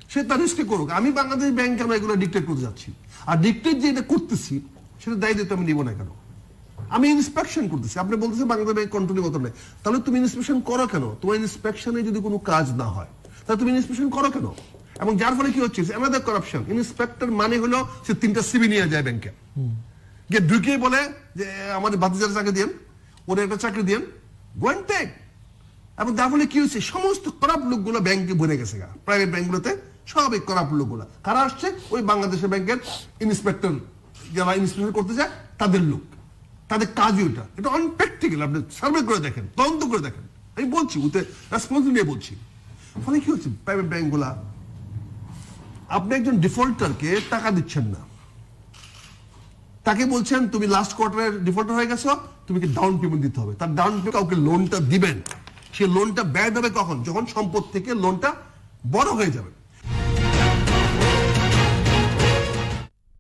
সে তার রিস্কে করুক। আমি বাংলাদেশ ব্যাংক কেন এগুলো ডিক্টেট করতে যাচ্ছি? আর ডিক্টেট যে এটা করতেছি সেটা দায়ী দিতে আমি নিব না কেন? আমি ইন্সপেকশন করতেছি, আপনি বলতেছেন বাংলাদেশ ব্যাংক কন্ট্রোলের মতো নেই, তাহলে তুমি ইন্সপেকশন করো কেন? তোমার ইন্সপেকশনে যদি কোনো কাজ না হয় তাহলে তুমি ইন্সপেকশন করো কেন? এবং যার ফলে কি হচ্ছে, অ্যানাদার কারাপশন। ইন্সপেক্টর মানে হলো সে তিনটা সিবি নিয়ে যায় ব্যাংকে, গিয়ে ঢুকিয়ে বলে যে আমাদের ভাতিজার চাকরি দিন, ওরা একটা চাকরি দিন, গো এন্ড টেক। এবং তার ফলে কি হচ্ছে, সমস্ত খারাপ লোকগুলো ব্যাংকে ভরে গেছে, প্রাইভেট ব্যাংকগুলোতে সব এই খারাপ লোকগুলো। কারা আসছে? ওই বাংলাদেশের ব্যাংকের ইন্সপেক্টর, যারা ইন্সপেকশন করতে যায় তাদের লোক, তাদের কাজই ওটা। এটা অনপ্র্যাকটিক্যাল, আপনি সার্ভে করে দেখেন, তদন্ত করে দেখেন। আমি বলছি ওতে রেসপন্সিবিলিটি নিয়ে বলছি। ফলে কি হচ্ছে, প্রাইভেট ব্যাংকগুলা, আপনি একজন ডিফল্টারকে টাকা দিচ্ছেন না, তাকে বলছেন তুমি লাস্ট কোয়ার্টারের ডিফল্টার হয়ে গেছো, তুমি কি ডাউন পেমেন্ট দিতে হবে। তার ডাউন পেমেন্ট কাউকে লোনটা দিবেন, সে লোনটা ব্যয় দেবে কখন? যখন সম্পদ থেকে লোনটা বড় হয়ে যাবে।